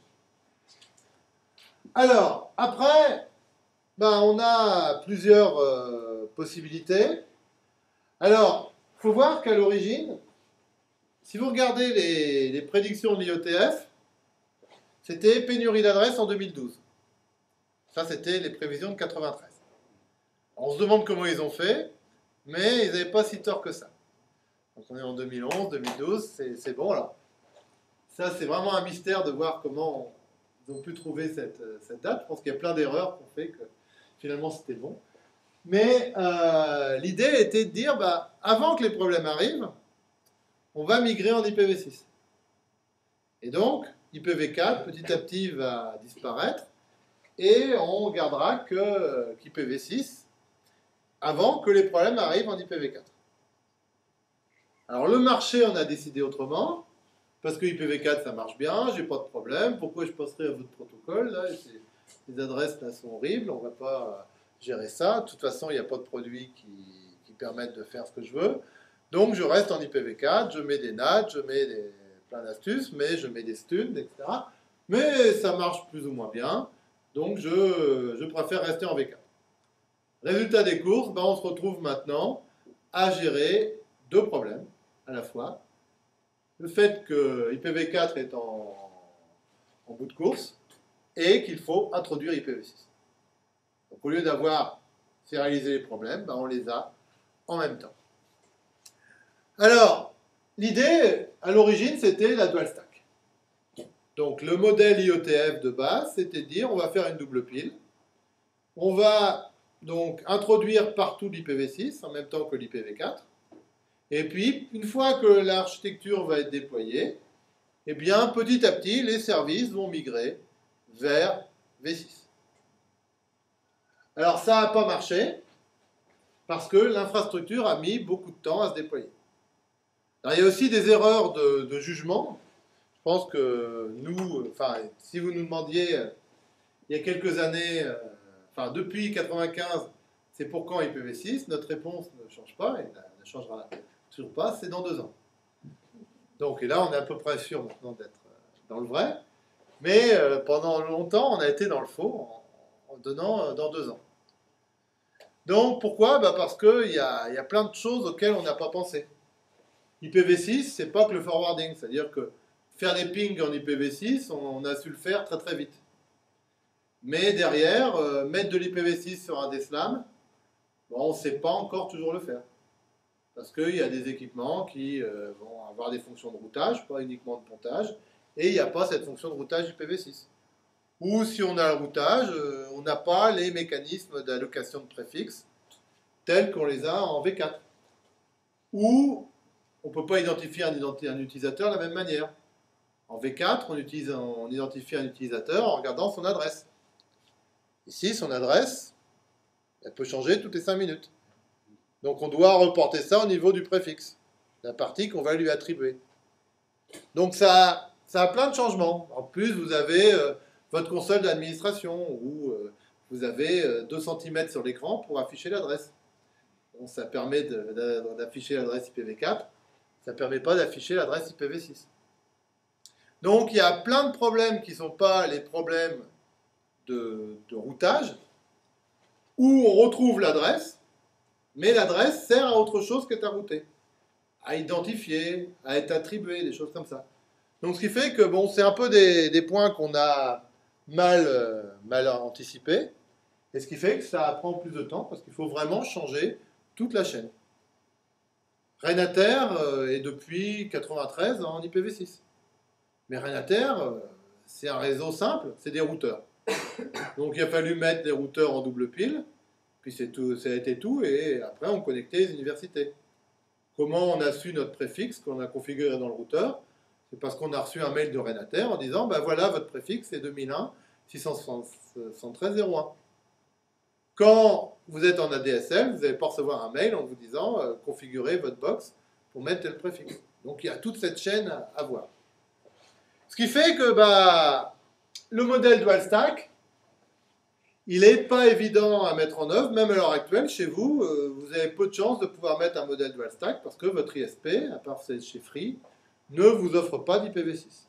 Alors, après, ben, on a plusieurs euh, possibilités. Alors, il faut voir qu'à l'origine, si vous regardez les, les prédictions de l'I O T F, c'était pénurie d'adresses en deux mille douze. Ça, c'était les prévisions de quatre-vingt-treize. On se demande comment ils ont fait. Mais ils n'avaient pas si tort que ça. Donc on est en deux mille onze, deux mille douze, c'est bon là. Ça, c'est vraiment un mystère de voir comment ils ont pu trouver cette, cette date. Je pense qu'il y a plein d'erreurs qui ont fait que finalement c'était bon. Mais euh, l'idée était de dire, bah, avant que les problèmes arrivent, on va migrer en I P v six. Et donc, I P v quatre, petit à petit, va disparaître. Et on gardera que qu'I P v six avant que les problèmes arrivent en I P v quatre. Alors le marché en a décidé autrement, parce que I P v quatre ça marche bien, j'ai pas de problème, pourquoi je passerai à votre protocole là, les adresses là sont horribles, on va pas gérer ça, de toute façon il n'y a pas de produits qui, qui permettent de faire ce que je veux, donc je reste en I P v quatre, je mets des N A T, je mets des, plein d'astuces, mais je mets des studs, et cetera. Mais ça marche plus ou moins bien, donc je, je préfère rester en v quatre. Résultat des courses, ben on se retrouve maintenant à gérer deux problèmes à la fois. Le fait que I P v quatre est en, en bout de course et qu'il faut introduire I P v six. Donc au lieu d'avoir sérialisé les problèmes, ben on les a en même temps. Alors, l'idée à l'origine c'était la dual stack. Donc le modèle I O T F de base c'était de dire on va faire une double pile. On va donc introduire partout l'I P v six en même temps que l'I P v quatre. Et puis, une fois que l'architecture va être déployée, eh bien, petit à petit, les services vont migrer vers v six. Alors, ça n'a pas marché parce que l'infrastructure a mis beaucoup de temps à se déployer. Alors, il y a aussi des erreurs de, de jugement. Je pense que nous, enfin, si vous nous demandiez il y a quelques années, enfin depuis quatre-vingt-quinze, c'est pour quand I P v six, notre réponse ne change pas et ne changera toujours pas, c'est dans deux ans. Donc, et là, on est à peu près sûr maintenant d'être dans le vrai. Mais euh, pendant longtemps, on a été dans le faux en, en donnant euh, dans deux ans. Donc, pourquoi? Bah parce qu'il y a, y a plein de choses auxquelles on n'a pas pensé. I P v six, c'est pas que le forwarding. C'est-à-dire que faire des pings en I P v six, on, on a su le faire très très vite. Mais derrière, euh, mettre de l'I P v six sur un D SLAM, bon, on ne sait pas encore toujours le faire. Parce qu'il y a des équipements qui euh, vont avoir des fonctions de routage, pas uniquement de pontage, et il n'y a pas cette fonction de routage I P v six. Ou si on a le routage, euh, on n'a pas les mécanismes d'allocation de préfixes tels qu'on les a en V quatre. Ou on ne peut pas identifier un, un utilisateur de la même manière. En V quatre, on, utilise, on identifie un utilisateur en regardant son adresse. Ici, son adresse, elle peut changer toutes les cinq minutes. Donc on doit reporter ça au niveau du préfixe, la partie qu'on va lui attribuer. Donc ça, ça a plein de changements. En plus, vous avez euh, votre console d'administration où euh, vous avez euh, deux centimètres sur l'écran pour afficher l'adresse. Bon, ça permet d'afficher l'adresse I P v quatre, ça ne permet pas d'afficher l'adresse I P v six. Donc il y a plein de problèmes qui ne sont pas les problèmes de, de routage, où on retrouve l'adresse, mais l'adresse sert à autre chose qu'être à router, à identifier, à être attribué, des choses comme ça. Donc ce qui fait que bon, c'est un peu des, des points qu'on a mal, euh, mal anticipés, et ce qui fait que ça prend plus de temps, parce qu'il faut vraiment changer toute la chaîne. Renater euh, est depuis mille neuf cent quatre-vingt-treize en I P v six. Mais Renater, euh, c'est un réseau simple, c'est des routeurs. Donc il a fallu mettre des routeurs en double pile, puis c'est tout, ça a été tout, et après on connectait les universités. Comment on a su notre préfixe qu'on a configuré dans le routeur? C'est parce qu'on a reçu un mail de Renater en disant, ben voilà, votre préfixe c'est deux mille un six cent soixante-treize zéro un. Quand vous êtes en A D S L, vous n'allez pas recevoir un mail en vous disant, euh, configurez votre box pour mettre tel préfixe. Donc il y a toute cette chaîne à, à voir. Ce qui fait que bah, le modèle dual stack, il n'est pas évident à mettre en œuvre, même à l'heure actuelle, chez vous, euh, vous avez peu de chances de pouvoir mettre un modèle dual stack parce que votre I S P, à part celle chez Free, ne vous offre pas d'I P v six.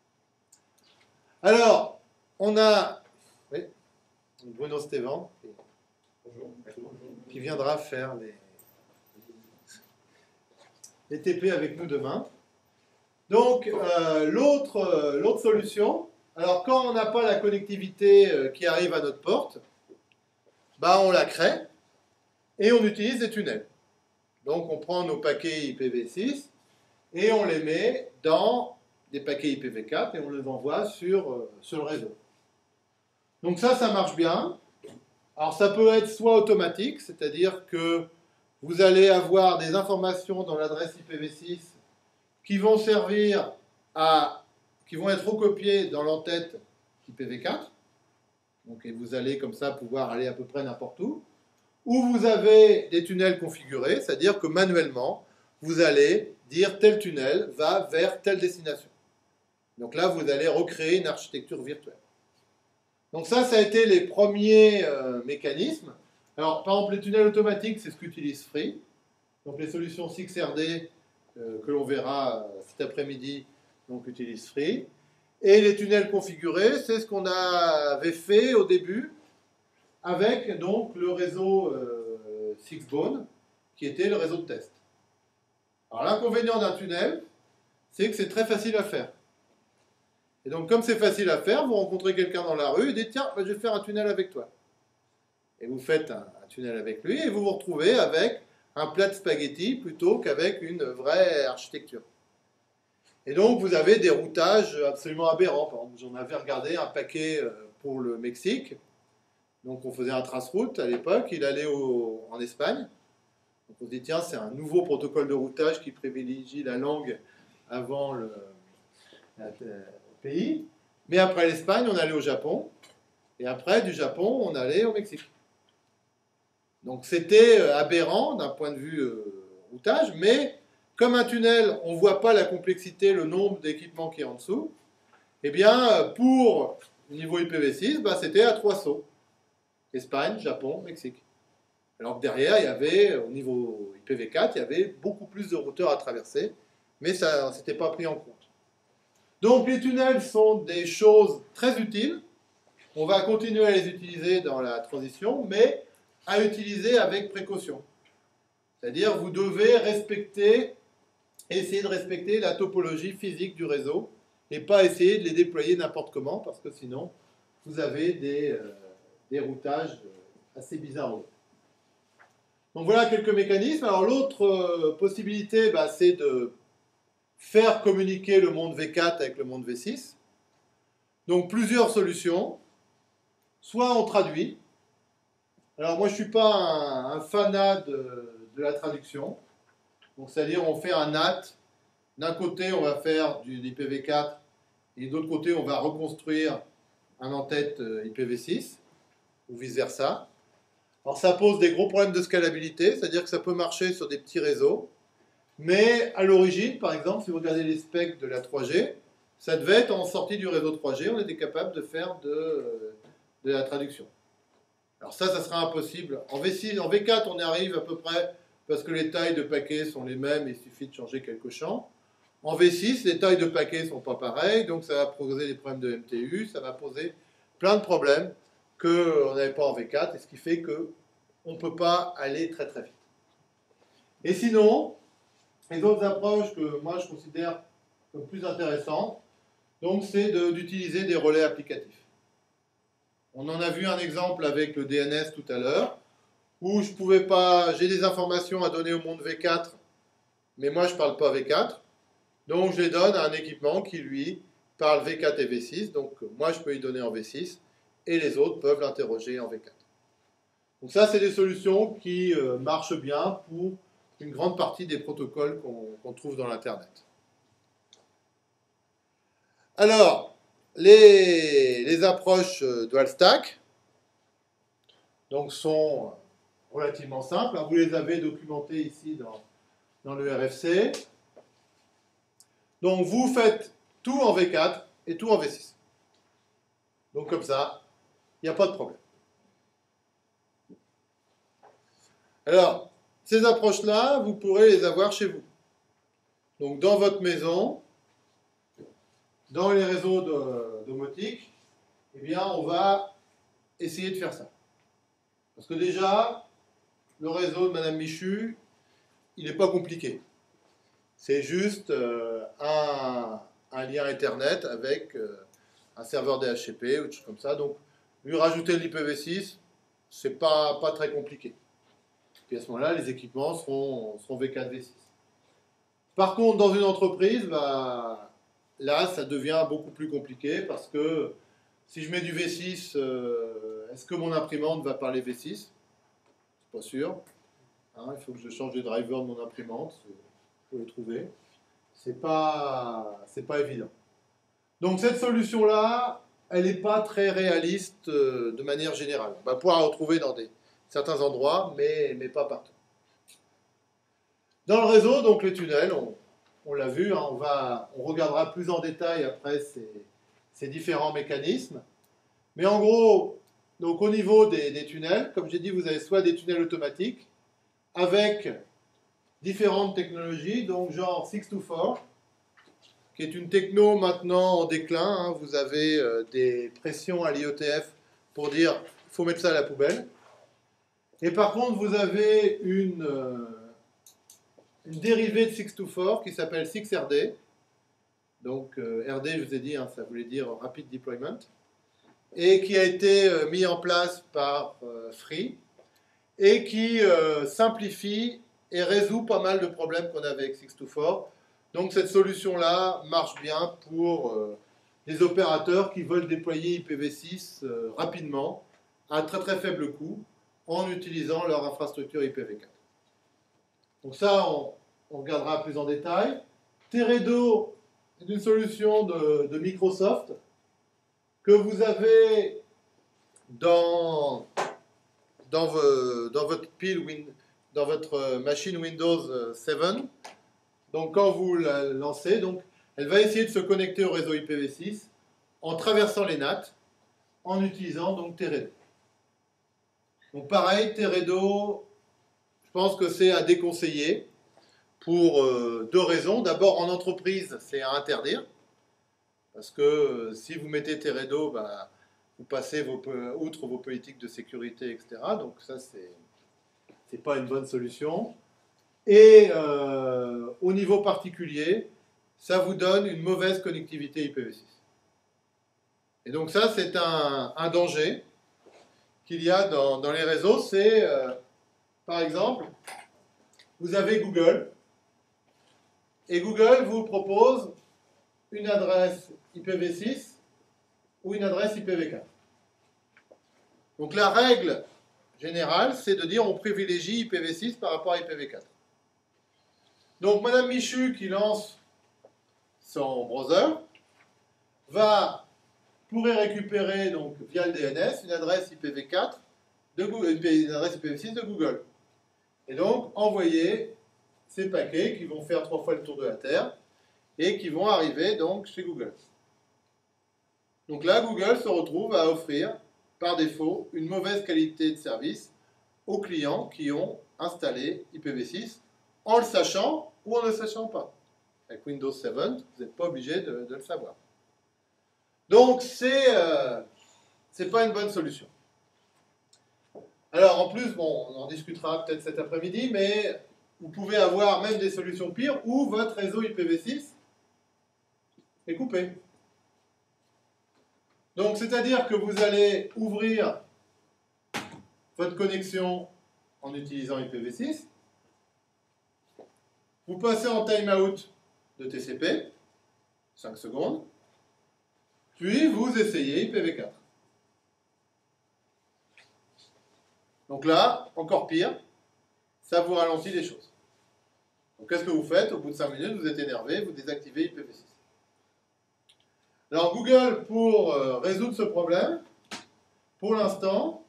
Alors, on a oui, Bruno Stévan qui viendra faire les, les T P avec nous demain. Donc, euh, l'autre euh, l'autre solution, alors quand on n'a pas la connectivité euh, qui arrive à notre porte, bah on la crée et on utilise des tunnels. Donc, on prend nos paquets I P v six et on les met dans des paquets I P v quatre et on les envoie sur, euh, sur le réseau. Donc ça, ça marche bien. Alors, ça peut être soit automatique, c'est-à-dire que vous allez avoir des informations dans l'adresse I P v six qui vont servir à, qui vont être recopiées dans l'entête I P v quatre. Donc, et vous allez comme ça pouvoir aller à peu près n'importe où. Ou vous avez des tunnels configurés, c'est-à-dire que manuellement, vous allez dire tel tunnel va vers telle destination. Donc là, vous allez recréer une architecture virtuelle. Donc ça, ça a été les premiers euh, mécanismes. Alors, par exemple, les tunnels automatiques, c'est ce qu'utilise Free. Donc les solutions six R D euh, que l'on verra euh, cet après-midi, donc utilisent Free. Et les tunnels configurés, c'est ce qu'on avait fait au début avec donc le réseau euh, Sixbone, qui était le réseau de test. Alors l'inconvénient d'un tunnel, c'est que c'est très facile à faire. Et donc comme c'est facile à faire, vous rencontrez quelqu'un dans la rue et dites tiens, bah, je vais faire un tunnel avec toi. Et vous faites un, un tunnel avec lui et vous vous retrouvez avec un plat de spaghettis plutôt qu'avec une vraie architecture. Et donc vous avez des routages absolument aberrants. Par exemple, j'en avais regardé un paquet pour le Mexique. Donc on faisait un trace-route à l'époque, il allait au, en Espagne. Donc on se dit tiens, c'est un nouveau protocole de routage qui privilégie la langue avant le, le pays. Mais après l'Espagne, on allait au Japon. Et après, du Japon, on allait au Mexique. Donc c'était aberrant d'un point de vue euh, routage, mais comme un tunnel, on ne voit pas la complexité, le nombre d'équipements qui est en dessous, eh bien, pour le niveau I P v six, bah, c'était à trois sauts. Espagne, Japon, Mexique. Alors que derrière, il y avait, au niveau I P v quatre, il y avait beaucoup plus de routeurs à traverser mais ça ne s'était pas pris en compte. Donc les tunnels sont des choses très utiles. On va continuer à les utiliser dans la transition, mais à utiliser avec précaution. C'est-à-dire vous devez respecter, essayer de respecter la topologie physique du réseau et pas essayer de les déployer n'importe comment, parce que sinon vous avez des, euh, des routages assez bizarres. Donc voilà quelques mécanismes. Alors l'autre euh, possibilité, bah, c'est de faire communiquer le monde V quatre avec le monde V six. Donc plusieurs solutions. Soit on traduit. Alors moi je ne suis pas un, un fanat de, de la traduction. Donc c'est-à-dire on fait un N A T. D'un côté on va faire du I P v quatre et de l'autre côté on va reconstruire un en-tête I P v six ou vice-versa. Alors ça pose des gros problèmes de scalabilité, c'est-à-dire que ça peut marcher sur des petits réseaux. Mais à l'origine, par exemple, si vous regardez les specs de la trois G, ça devait être en sortie du réseau trois G, on était capable de faire de, de la traduction. Alors ça, ça sera impossible. En V six, en V quatre, on y arrive à peu près parce que les tailles de paquets sont les mêmes, il suffit de changer quelques champs. En V six, les tailles de paquets ne sont pas pareilles, donc ça va poser des problèmes de M T U, ça va poser plein de problèmes qu'on n'avait pas en V quatre, et ce qui fait qu'on ne peut pas aller très très vite. Et sinon, les autres approches que moi je considère comme plus intéressantes, donc c'est d'utiliser des relais applicatifs. On en a vu un exemple avec le D N S tout à l'heure, où je pouvais pas, j'ai des informations à donner au monde V quatre, mais moi je ne parle pas V quatre, donc je les donne à un équipement qui lui parle V quatre et V six, donc moi je peux y donner en V six, et les autres peuvent l'interroger en V quatre. Donc ça c'est des solutions qui euh, marchent bien pour une grande partie des protocoles qu'on qu'on trouve dans l'Internet. Alors, les, les approches dual stack donc, sont relativement simples. Vous les avez documentées ici dans, dans le R F C. Donc, vous faites tout en V quatre et tout en V six. Donc, comme ça, il n'y a pas de problème. Alors, ces approches-là, vous pourrez les avoir chez vous. Donc, dans votre maison, dans les réseaux de domotique, eh bien, on va essayer de faire ça. Parce que déjà, le réseau de Madame Michu, il n'est pas compliqué. C'est juste euh, un, un lien Ethernet avec euh, un serveur D H C P ou des choses comme ça. Donc, lui rajouter l'I P v six, c'est pas, pas très compliqué. Puis à ce moment-là, les équipements seront, seront V quatre, V six. Par contre, dans une entreprise, bah, là, ça devient beaucoup plus compliqué parce que si je mets du V six, euh, est-ce que mon imprimante va parler V six? C'est pas sûr. Hein, il faut que je change les drivers de mon imprimante. Il faut les trouver. C'est pas, c'est pas évident. Donc cette solution-là, elle n'est pas très réaliste euh, de manière générale. On va pouvoir la retrouver dans des, certains endroits, mais, mais pas partout. Dans le réseau, donc les tunnels, on, on l'a vu, hein, on, va, on regardera plus en détail après ces, ces différents mécanismes. Mais en gros, donc au niveau des, des tunnels, comme j'ai dit, vous avez soit des tunnels automatiques avec différentes technologies, donc genre six to four, qui est une techno maintenant en déclin. Hein, vous avez euh, des pressions à l'I O T F pour dire il faut mettre ça à la poubelle. Et par contre, vous avez une, euh, une dérivée de six to four qui s'appelle six R D. Donc euh, R D, je vous ai dit, hein, ça voulait dire Rapid Deployment. Et qui a été euh, mis en place par euh, Free et qui euh, simplifie et résout pas mal de problèmes qu'on avait avec six to four. Donc cette solution-là marche bien pour euh, les opérateurs qui veulent déployer I P v six euh, rapidement, à un très très faible coût, en utilisant leur infrastructure I P v quatre. Donc ça, on, on regardera plus en détail. Teredo est une solution de, de Microsoft que vous avez dans, dans, vo, dans votre pile win, dans votre machine Windows sept. Donc quand vous la lancez, donc, elle va essayer de se connecter au réseau I P v six en traversant les N A T, en utilisant donc Teredo. Donc pareil, Teredo, je pense que c'est à déconseiller, pour euh, deux raisons. D'abord, en entreprise, c'est à interdire. Parce que euh, si vous mettez Teredo, bah, vous passez vos, outre vos politiques de sécurité, et cetera. Donc ça, c'est c'est pas une bonne solution. Et euh, au niveau particulier, ça vous donne une mauvaise connectivité I P v six. Et donc ça, c'est un, un danger qu'il y a dans, dans les réseaux. C'est, euh, par exemple, vous avez Google, et Google vous propose une adresse I P v six ou une adresse I P v quatre. Donc la règle générale, c'est de dire on privilégie I P v six par rapport à I P v quatre. Donc Madame Michu, qui lance son browser, va pourrait récupérer donc via le D N S une adresse I P v quatre de Google, une adresse I P v six de Google, et donc envoyer ces paquets qui vont faire trois fois le tour de la Terre et qui vont arriver donc chez Google. Donc là, Google se retrouve à offrir par défaut une mauvaise qualité de service aux clients qui ont installé I P v six en le sachant ou en ne le sachant pas. Avec Windows sept, vous n'êtes pas obligé de, de le savoir. Donc, c'est euh, c'est pas une bonne solution. Alors, en plus, bon, on en discutera peut-être cet après-midi, mais vous pouvez avoir même des solutions pires où votre réseau I P v six est coupé. Donc, c'est-à-dire que vous allez ouvrir votre connexion en utilisant I P v six, vous passez en timeout de T C P, cinq secondes, puis vous essayez I P v quatre. Donc là, encore pire, ça vous ralentit les choses. Donc qu'est-ce que vous faites? Au bout de cinq minutes, vous êtes énervé, vous désactivez I P v six. Alors Google, pour euh, résoudre ce problème, pour l'instant,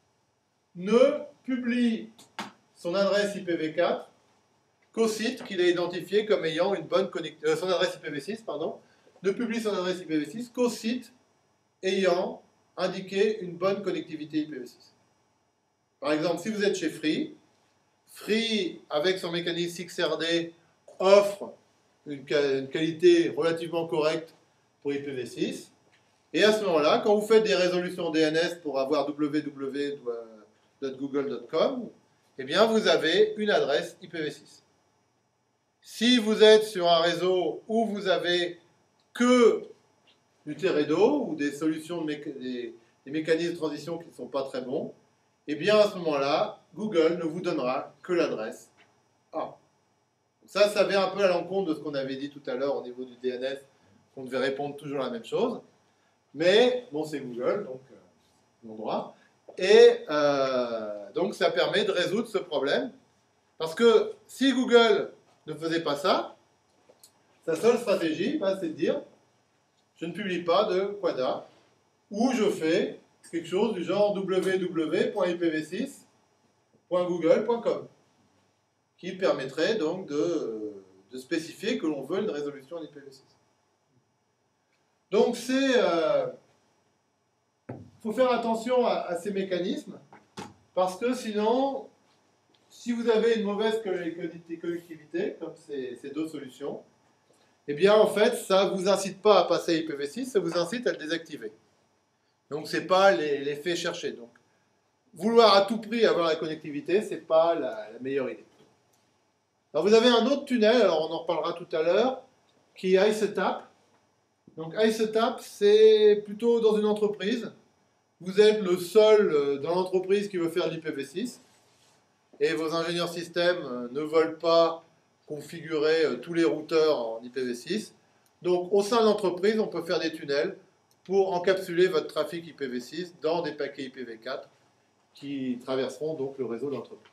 ne publie son adresse I P v quatre qu'au site qu'il a identifié comme ayant une bonne connectivité, euh, son adresse I P v six, pardon, ne publie son adresse I P v six qu'au site ayant indiqué une bonne connectivité I P v six. Par exemple, si vous êtes chez Free, Free, avec son mécanisme X R D, offre une, une qualité relativement correcte pour I P v six. Et à ce moment-là, quand vous faites des résolutions D N S pour avoir w w w point google point com, eh bien, vous avez une adresse I P v six. Si vous êtes sur un réseau où vous avez que du Teredo ou des solutions, de méca des, des mécanismes de transition qui ne sont pas très bons, eh bien, à ce moment-là, Google ne vous donnera que l'adresse A. Ça, ça vient un peu à l'encontre de ce qu'on avait dit tout à l'heure au niveau du D N S, qu'on devait répondre toujours la même chose. Mais, bon, c'est Google, donc, euh, mon droit. Et euh, donc, ça permet de résoudre ce problème. Parce que si Google ne faisait pas ça, sa seule stratégie, bah, c'est de dire, je ne publie pas de Quada, ou je fais quelque chose du genre w w w point I P v six point google point com, qui permettrait donc de, de spécifier que l'on veut une résolution en I P v six. Donc c'est... Euh, faut faire attention à, à ces mécanismes, parce que sinon, si vous avez une mauvaise connectivité, comme ces, ces deux solutions, eh bien en fait, ça ne vous incite pas à passer à I P v six, ça vous incite à le désactiver. Donc ce n'est pas l'effet cherché. Donc, vouloir à tout prix avoir la connectivité, ce n'est pas la, la meilleure idée. Alors vous avez un autre tunnel, alors on en reparlera tout à l'heure, qui est IceTap. Donc IceTap, c'est plutôt dans une entreprise. Vous êtes le seul dans l'entreprise qui veut faire l'I P v six, et vos ingénieurs système ne veulent pas configurer tous les routeurs en I P v six. Donc au sein de l'entreprise, on peut faire des tunnels pour encapsuler votre trafic I P v six dans des paquets I P v quatre qui traverseront donc le réseau de l'entreprise.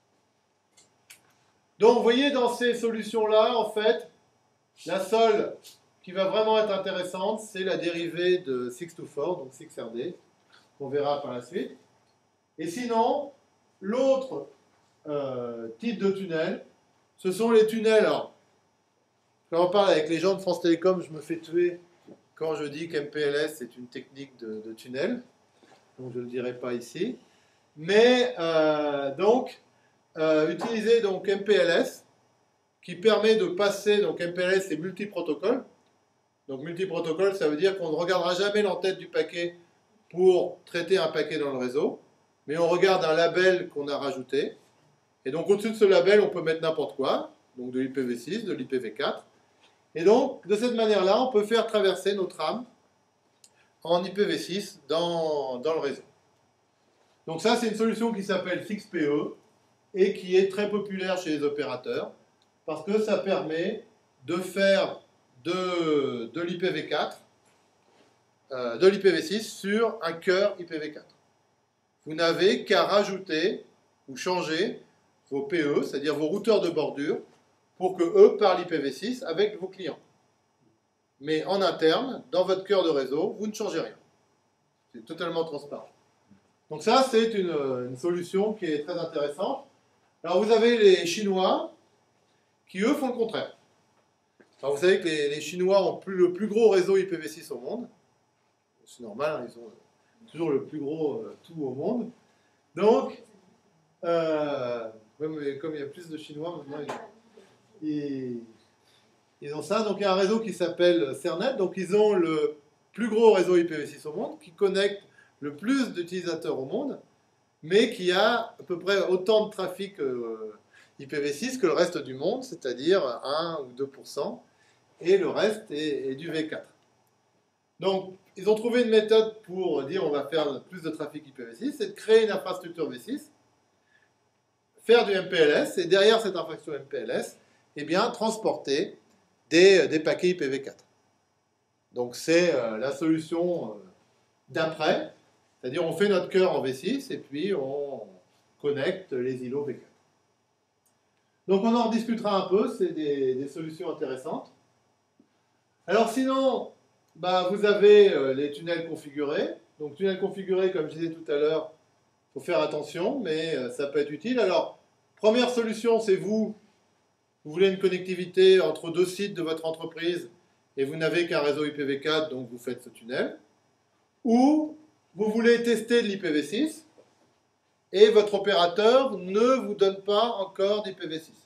Donc vous voyez, dans ces solutions-là, en fait, la seule qui va vraiment être intéressante, c'est la dérivée de six to four, donc six R D, qu'on verra par la suite. Et sinon, l'autre euh, type de tunnel, ce sont les tunnels. Alors, quand on parle avec les gens de France Télécom, je me fais tuer quand je dis qu'M P L S est une technique de, de tunnel. Donc je ne le dirai pas ici. Mais, euh, donc, euh, utiliser donc M P L S, qui permet de passer, donc M P L S c'est multi-protocole. Donc multi-protocole, ça veut dire qu'on ne regardera jamais l'entête du paquet pour traiter un paquet dans le réseau, mais on regarde un label qu'on a rajouté. Et donc au-dessus de ce label, on peut mettre n'importe quoi, donc de l'I P v six, de l'I P v quatre. Et donc, de cette manière-là, on peut faire traverser nos trames en I P v six dans, dans le réseau. Donc ça, c'est une solution qui s'appelle Fixe P E et qui est très populaire chez les opérateurs parce que ça permet de faire de, de l'I P v quatre, euh, de l'I P v six sur un cœur I P v quatre. Vous n'avez qu'à rajouter ou changer vos P E, c'est-à-dire vos routeurs de bordure, pour que eux parlent I P v six avec vos clients. Mais en interne, dans votre cœur de réseau, vous ne changez rien. C'est totalement transparent. Donc ça, c'est une, une solution qui est très intéressante. Alors vous avez les Chinois qui, eux, font le contraire. Alors vous savez que les, les Chinois ont plus, le plus gros réseau I P v six au monde. C'est normal, hein, ils ont toujours le plus gros euh, tout au monde. Donc, euh, même, comme il y a plus de Chinois, maintenant, ils, ils, ils ont ça. Donc il y a un réseau qui s'appelle Cernet. Donc ils ont le plus gros réseau I P v six au monde, qui connecte le plus d'utilisateurs au monde, mais qui a à peu près autant de trafic euh, I P v six que le reste du monde, c'est-à-dire un ou deux pour cent, et le reste est, est du v quatre. Donc, ils ont trouvé une méthode pour dire on va faire plus de trafic I P v six, c'est de créer une infrastructure v six, faire du M P L S, et derrière cette infrastructure M P L S, eh bien, transporter des, des paquets I P v quatre. Donc, c'est euh, la solution euh, d'après. C'est-à-dire, on fait notre cœur en v six et puis on connecte les îlots v quatre. Donc, on en rediscutera un peu, c'est des, des solutions intéressantes. Alors, sinon, bah, vous avez euh, les tunnels configurés. Donc, tunnels configurés, comme je disais tout à l'heure, il faut faire attention, mais euh, ça peut être utile. Alors, première solution, c'est vous, vous voulez une connectivité entre deux sites de votre entreprise et vous n'avez qu'un réseau I P v quatre, donc vous faites ce tunnel. Ou vous voulez tester de l'I P v six et votre opérateur ne vous donne pas encore d'I P v six.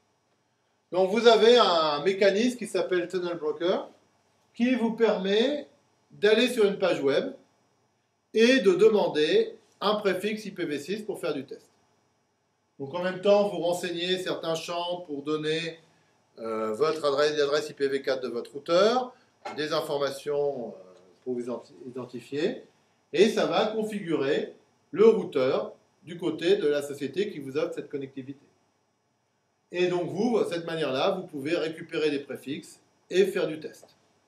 Donc vous avez un mécanisme qui s'appelle Tunnel Broker qui vous permet d'aller sur une page web et de demander un préfixe I P v six pour faire du test. Donc en même temps, vous renseignez certains champs pour donner euh, votre adresse, l'adresse I P v quatre de votre routeur, des informations euh, pour vous identifier. Et ça va configurer le routeur du côté de la société qui vous offre cette connectivité. Et donc vous, de cette manière-là, vous pouvez récupérer des préfixes et faire du test.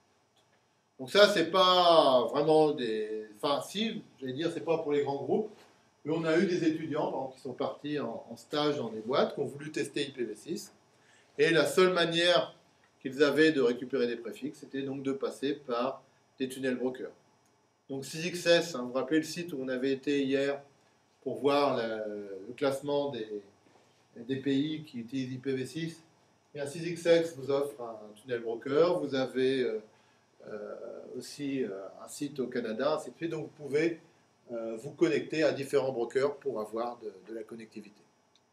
Donc ça, c'est pas vraiment des... Enfin, si, j'allais dire, c'est pas pour les grands groupes, mais on a eu des étudiants par exemple, qui sont partis en, en stage dans des boîtes, qui ont voulu tester I P v six. Et la seule manière qu'ils avaient de récupérer des préfixes, c'était donc de passer par des tunnels brokers. Donc six X S, hein, vous vous rappelez le site où on avait été hier pour voir la, le classement des, des pays qui utilisent I P v six. Et un six X S vous offre un tunnel broker. Vous avez euh, euh, aussi euh, un site au Canada, ainsi de suite. Donc vous pouvez euh, vous connecter à différents brokers pour avoir de, de la connectivité.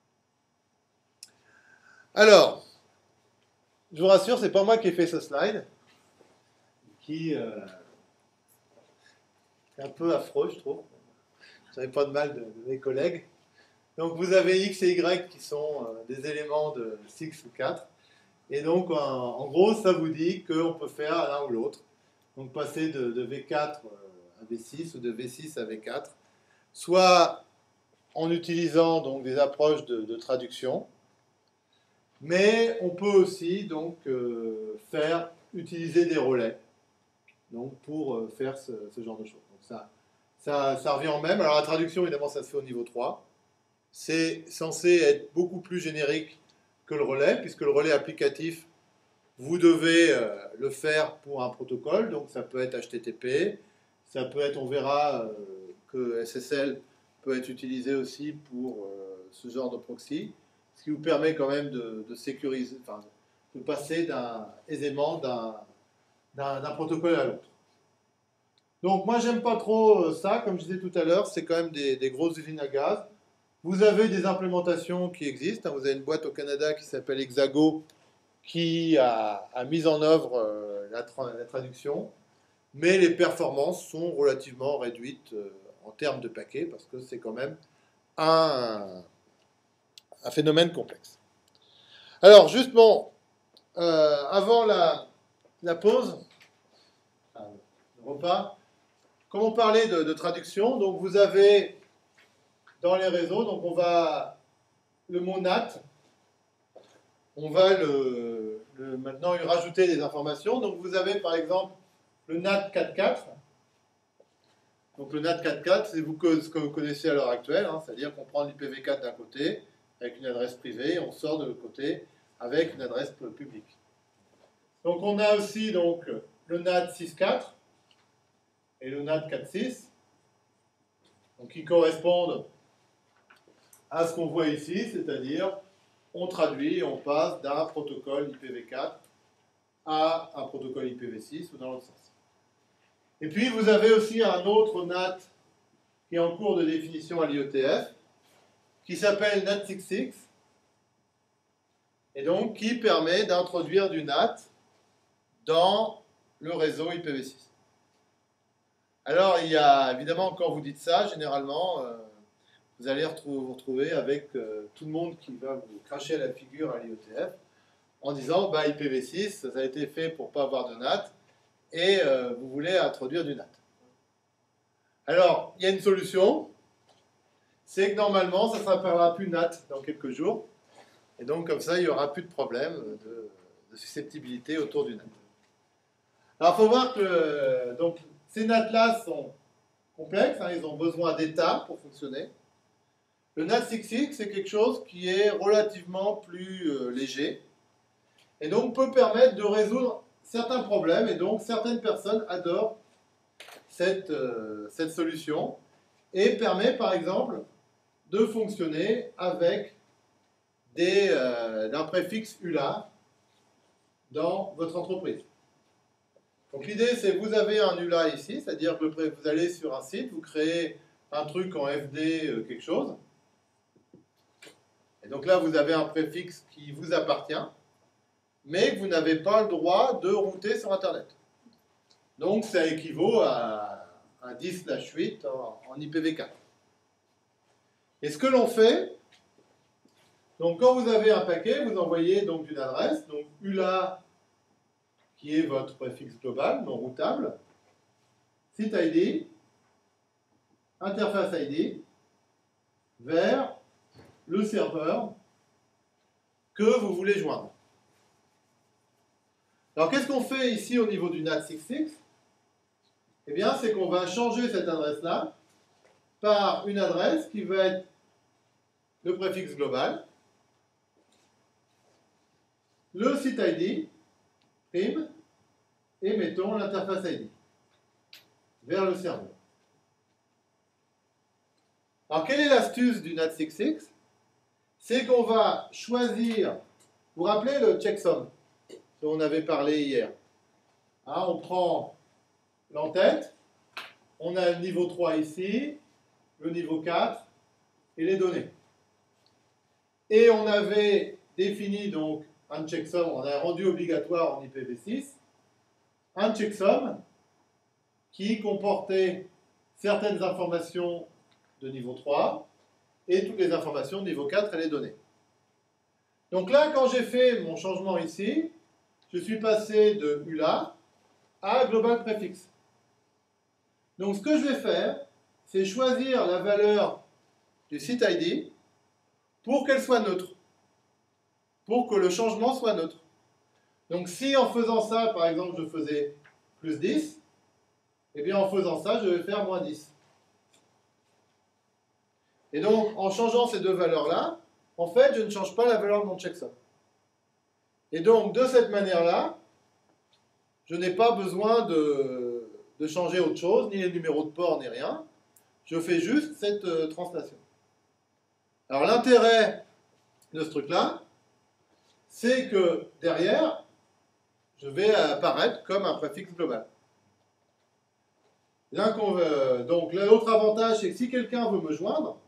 Alors, je vous rassure, c'est pas moi qui ai fait ce slide, qui... Euh, un peu affreux, je trouve. Je n'avais pas de mal de, de mes collègues. Donc, vous avez X et Y qui sont euh, des éléments de six ou quatre. Et donc, en, en gros, ça vous dit qu'on peut faire l'un ou l'autre. Donc, passer de, de v quatre à v six ou de v six à v quatre. Soit en utilisant donc, des approches de, de traduction. Mais on peut aussi donc, euh, faire utiliser des relais donc, pour euh, faire ce, ce genre de choses. Ça, ça, ça revient en même. Alors la traduction, évidemment, ça se fait au niveau trois. C'est censé être beaucoup plus générique que le relais, puisque le relais applicatif, vous devez euh, le faire pour un protocole. Donc ça peut être H T T P, ça peut être, on verra euh, que S S L peut être utilisé aussi pour euh, ce genre de proxy, ce qui vous permet quand même de, de sécuriser, enfin, de passer d'un, aisément d'un, d'un, d'un protocole à l'autre. Donc moi j'aime pas trop ça, comme je disais tout à l'heure, c'est quand même des, des grosses usines à gaz. Vous avez des implémentations qui existent, vous avez une boîte au Canada qui s'appelle Hexago qui a, a mis en œuvre euh, la, tra la traduction, mais les performances sont relativement réduites euh, en termes de paquets, parce que c'est quand même un, un phénomène complexe. Alors, justement, euh, avant la, la pause, le repas, comme on parlait de, de traduction, donc vous avez dans les réseaux, donc on va, le mot N A T, on va le, le, maintenant y rajouter des informations. Donc vous avez par exemple le N A T quatre quatre. Donc le N A T quatre quatre, c'est vous ce que vous connaissez à l'heure actuelle, hein, c'est-à-dire qu'on prend l'I P v quatre d'un côté avec une adresse privée, et on sort de l'autre côté avec une adresse publique. Donc on a aussi donc, le N A T six quatre et le N A T quatre six, donc qui correspondent à ce qu'on voit ici, c'est-à-dire on traduit, on passe d'un protocole I P v quatre à un protocole I P v six ou dans l'autre sens. Et puis vous avez aussi un autre N A T qui est en cours de définition à l'I E T F, qui s'appelle N A T soixante-six, et donc qui permet d'introduire du N A T dans le réseau I P v six. Alors il y a évidemment, quand vous dites ça, généralement, euh, vous allez vous retrouver avec euh, tout le monde qui va vous cracher à la figure à l'I E T F en disant bah, I P v six, ça a été fait pour ne pas avoir de N A T et euh, vous voulez introduire du N A T. Alors, il y a une solution, c'est que normalement, ça ne s'appellera plus N A T dans quelques jours, et donc comme ça, il n'y aura plus de problème de, de susceptibilité autour du N A T. Alors, il faut voir que donc, ces N A T-là sont complexes, hein, ils ont besoin d'états pour fonctionner. Le N A T soixante-six, c'est quelque chose qui est relativement plus euh, léger et donc peut permettre de résoudre certains problèmes, et donc certaines personnes adorent cette, euh, cette solution et permet par exemple de fonctionner avec des, euh, d'un préfixe U L A dans votre entreprise. Donc l'idée c'est que vous avez un U L A ici, c'est-à-dire que vous allez sur un site, vous créez un truc en F D euh, quelque chose. Et donc là, vous avez un préfixe qui vous appartient, mais que vous n'avez pas le droit de router sur Internet. Donc ça équivaut à un dix slash huit en, en I P v quatre. Et ce que l'on fait, donc quand vous avez un paquet, vous envoyez donc une adresse, donc U L A qui est votre préfixe global, non routable, site I D, interface I D, vers le serveur que vous voulez joindre. Alors, qu'est-ce qu'on fait ici au niveau du N A T soixante-six? Eh bien, c'est qu'on va changer cette adresse-là par une adresse qui va être le préfixe global, le site I D, prime, et mettons l'interface I D vers le serveur. Alors, quelle est l'astuce du N A T soixante-six? C'est qu'on va choisir, vous vous rappelez le checksum dont on avait parlé hier, hein, on prend l'entête, on a le niveau trois ici, le niveau quatre et les données. Et on avait défini donc un checksum, on a rendu obligatoire en I P v six, un checksum qui comportait certaines informations de niveau trois, et toutes les informations de niveau quatre et les données. Donc là, quand j'ai fait mon changement ici, je suis passé de U L A à Global Prefix. Donc ce que je vais faire, c'est choisir la valeur du site I D pour qu'elle soit neutre, pour que le changement soit neutre. Donc si en faisant ça, par exemple, je faisais plus dix, eh bien en faisant ça, je vais faire moins dix. Et donc, en changeant ces deux valeurs-là, en fait, je ne change pas la valeur de mon checksum. Et donc, de cette manière-là, je n'ai pas besoin de, de changer autre chose, ni les numéros de port, ni rien. Je fais juste cette euh, translation. Alors, l'intérêt de ce truc-là, c'est que derrière, je vais apparaître comme un préfixe global. Euh, donc, l'autre avantage, c'est que si quelqu'un veut me joindre,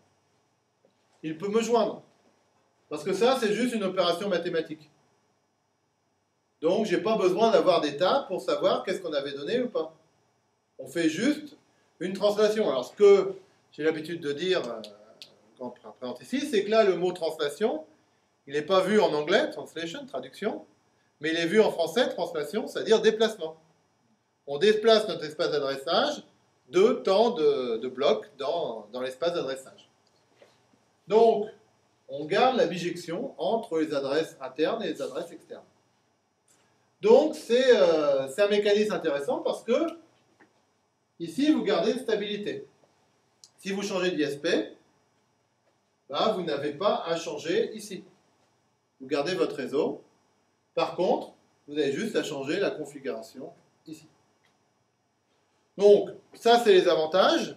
il peut me joindre. Parce que ça, c'est juste une opération mathématique. Donc, je n'ai pas besoin d'avoir d'état pour savoir qu'est-ce qu'on avait donné ou pas. On fait juste une translation. Alors, ce que j'ai l'habitude de dire euh, quand on présente ici, c'est que là, le mot translation, il n'est pas vu en anglais, translation, traduction, mais il est vu en français, translation, c'est-à-dire déplacement. On déplace notre espace d'adressage de temps de, de blocs dans, dans l'espace d'adressage. Donc, on garde la bijection entre les adresses internes et les adresses externes. Donc, c'est euh, un mécanisme intéressant parce que, ici, vous gardez une stabilité. Si vous changez d'I S P, bah, vous n'avez pas à changer ici. Vous gardez votre réseau. Par contre, vous avez juste à changer la configuration ici. Donc, ça, c'est les avantages.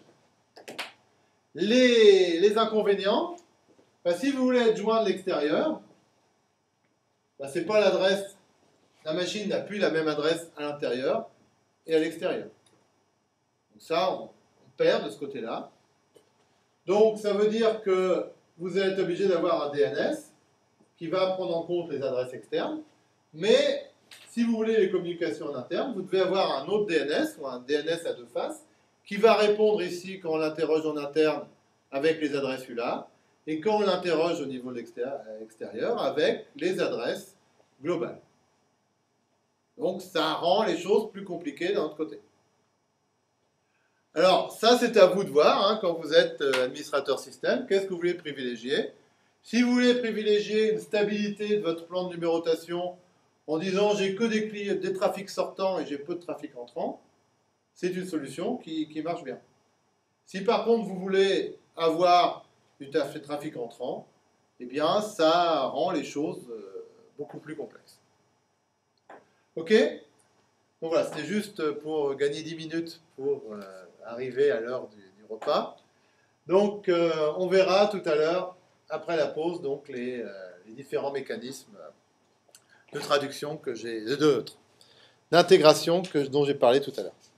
Les, les inconvénients, bah, si vous voulez être joint de l'extérieur, bah, ce n'est pas l'adresse. La machine n'a plus la même adresse à l'intérieur et à l'extérieur. Donc ça, on, on perd de ce côté-là. Donc, ça veut dire que vous êtes obligé d'avoir un D N S qui va prendre en compte les adresses externes. Mais si vous voulez les communications en interne, vous devez avoir un autre D N S, ou un D N S à deux faces, qui va répondre ici quand on l'interroge en interne avec les adresses U L A, et quand on l'interroge au niveau de l'extérieur avec les adresses globales. Donc ça rend les choses plus compliquées d'un autre côté. Alors ça c'est à vous de voir, hein, quand vous êtes administrateur système, qu'est-ce que vous voulez privilégier. Si vous voulez privilégier une stabilité de votre plan de numérotation en disant j'ai que des, clients, des trafics sortants et j'ai peu de trafic entrant, c'est une solution qui, qui marche bien. Si par contre vous voulez avoir du trafic entrant, eh bien ça rend les choses beaucoup plus complexes. Ok? Donc voilà, c'était juste pour gagner dix minutes pour euh, arriver à l'heure du, du repas. Donc euh, on verra tout à l'heure, après la pause, donc les, euh, les différents mécanismes de traduction que j'ai, d'intégration que dont j'ai parlé tout à l'heure.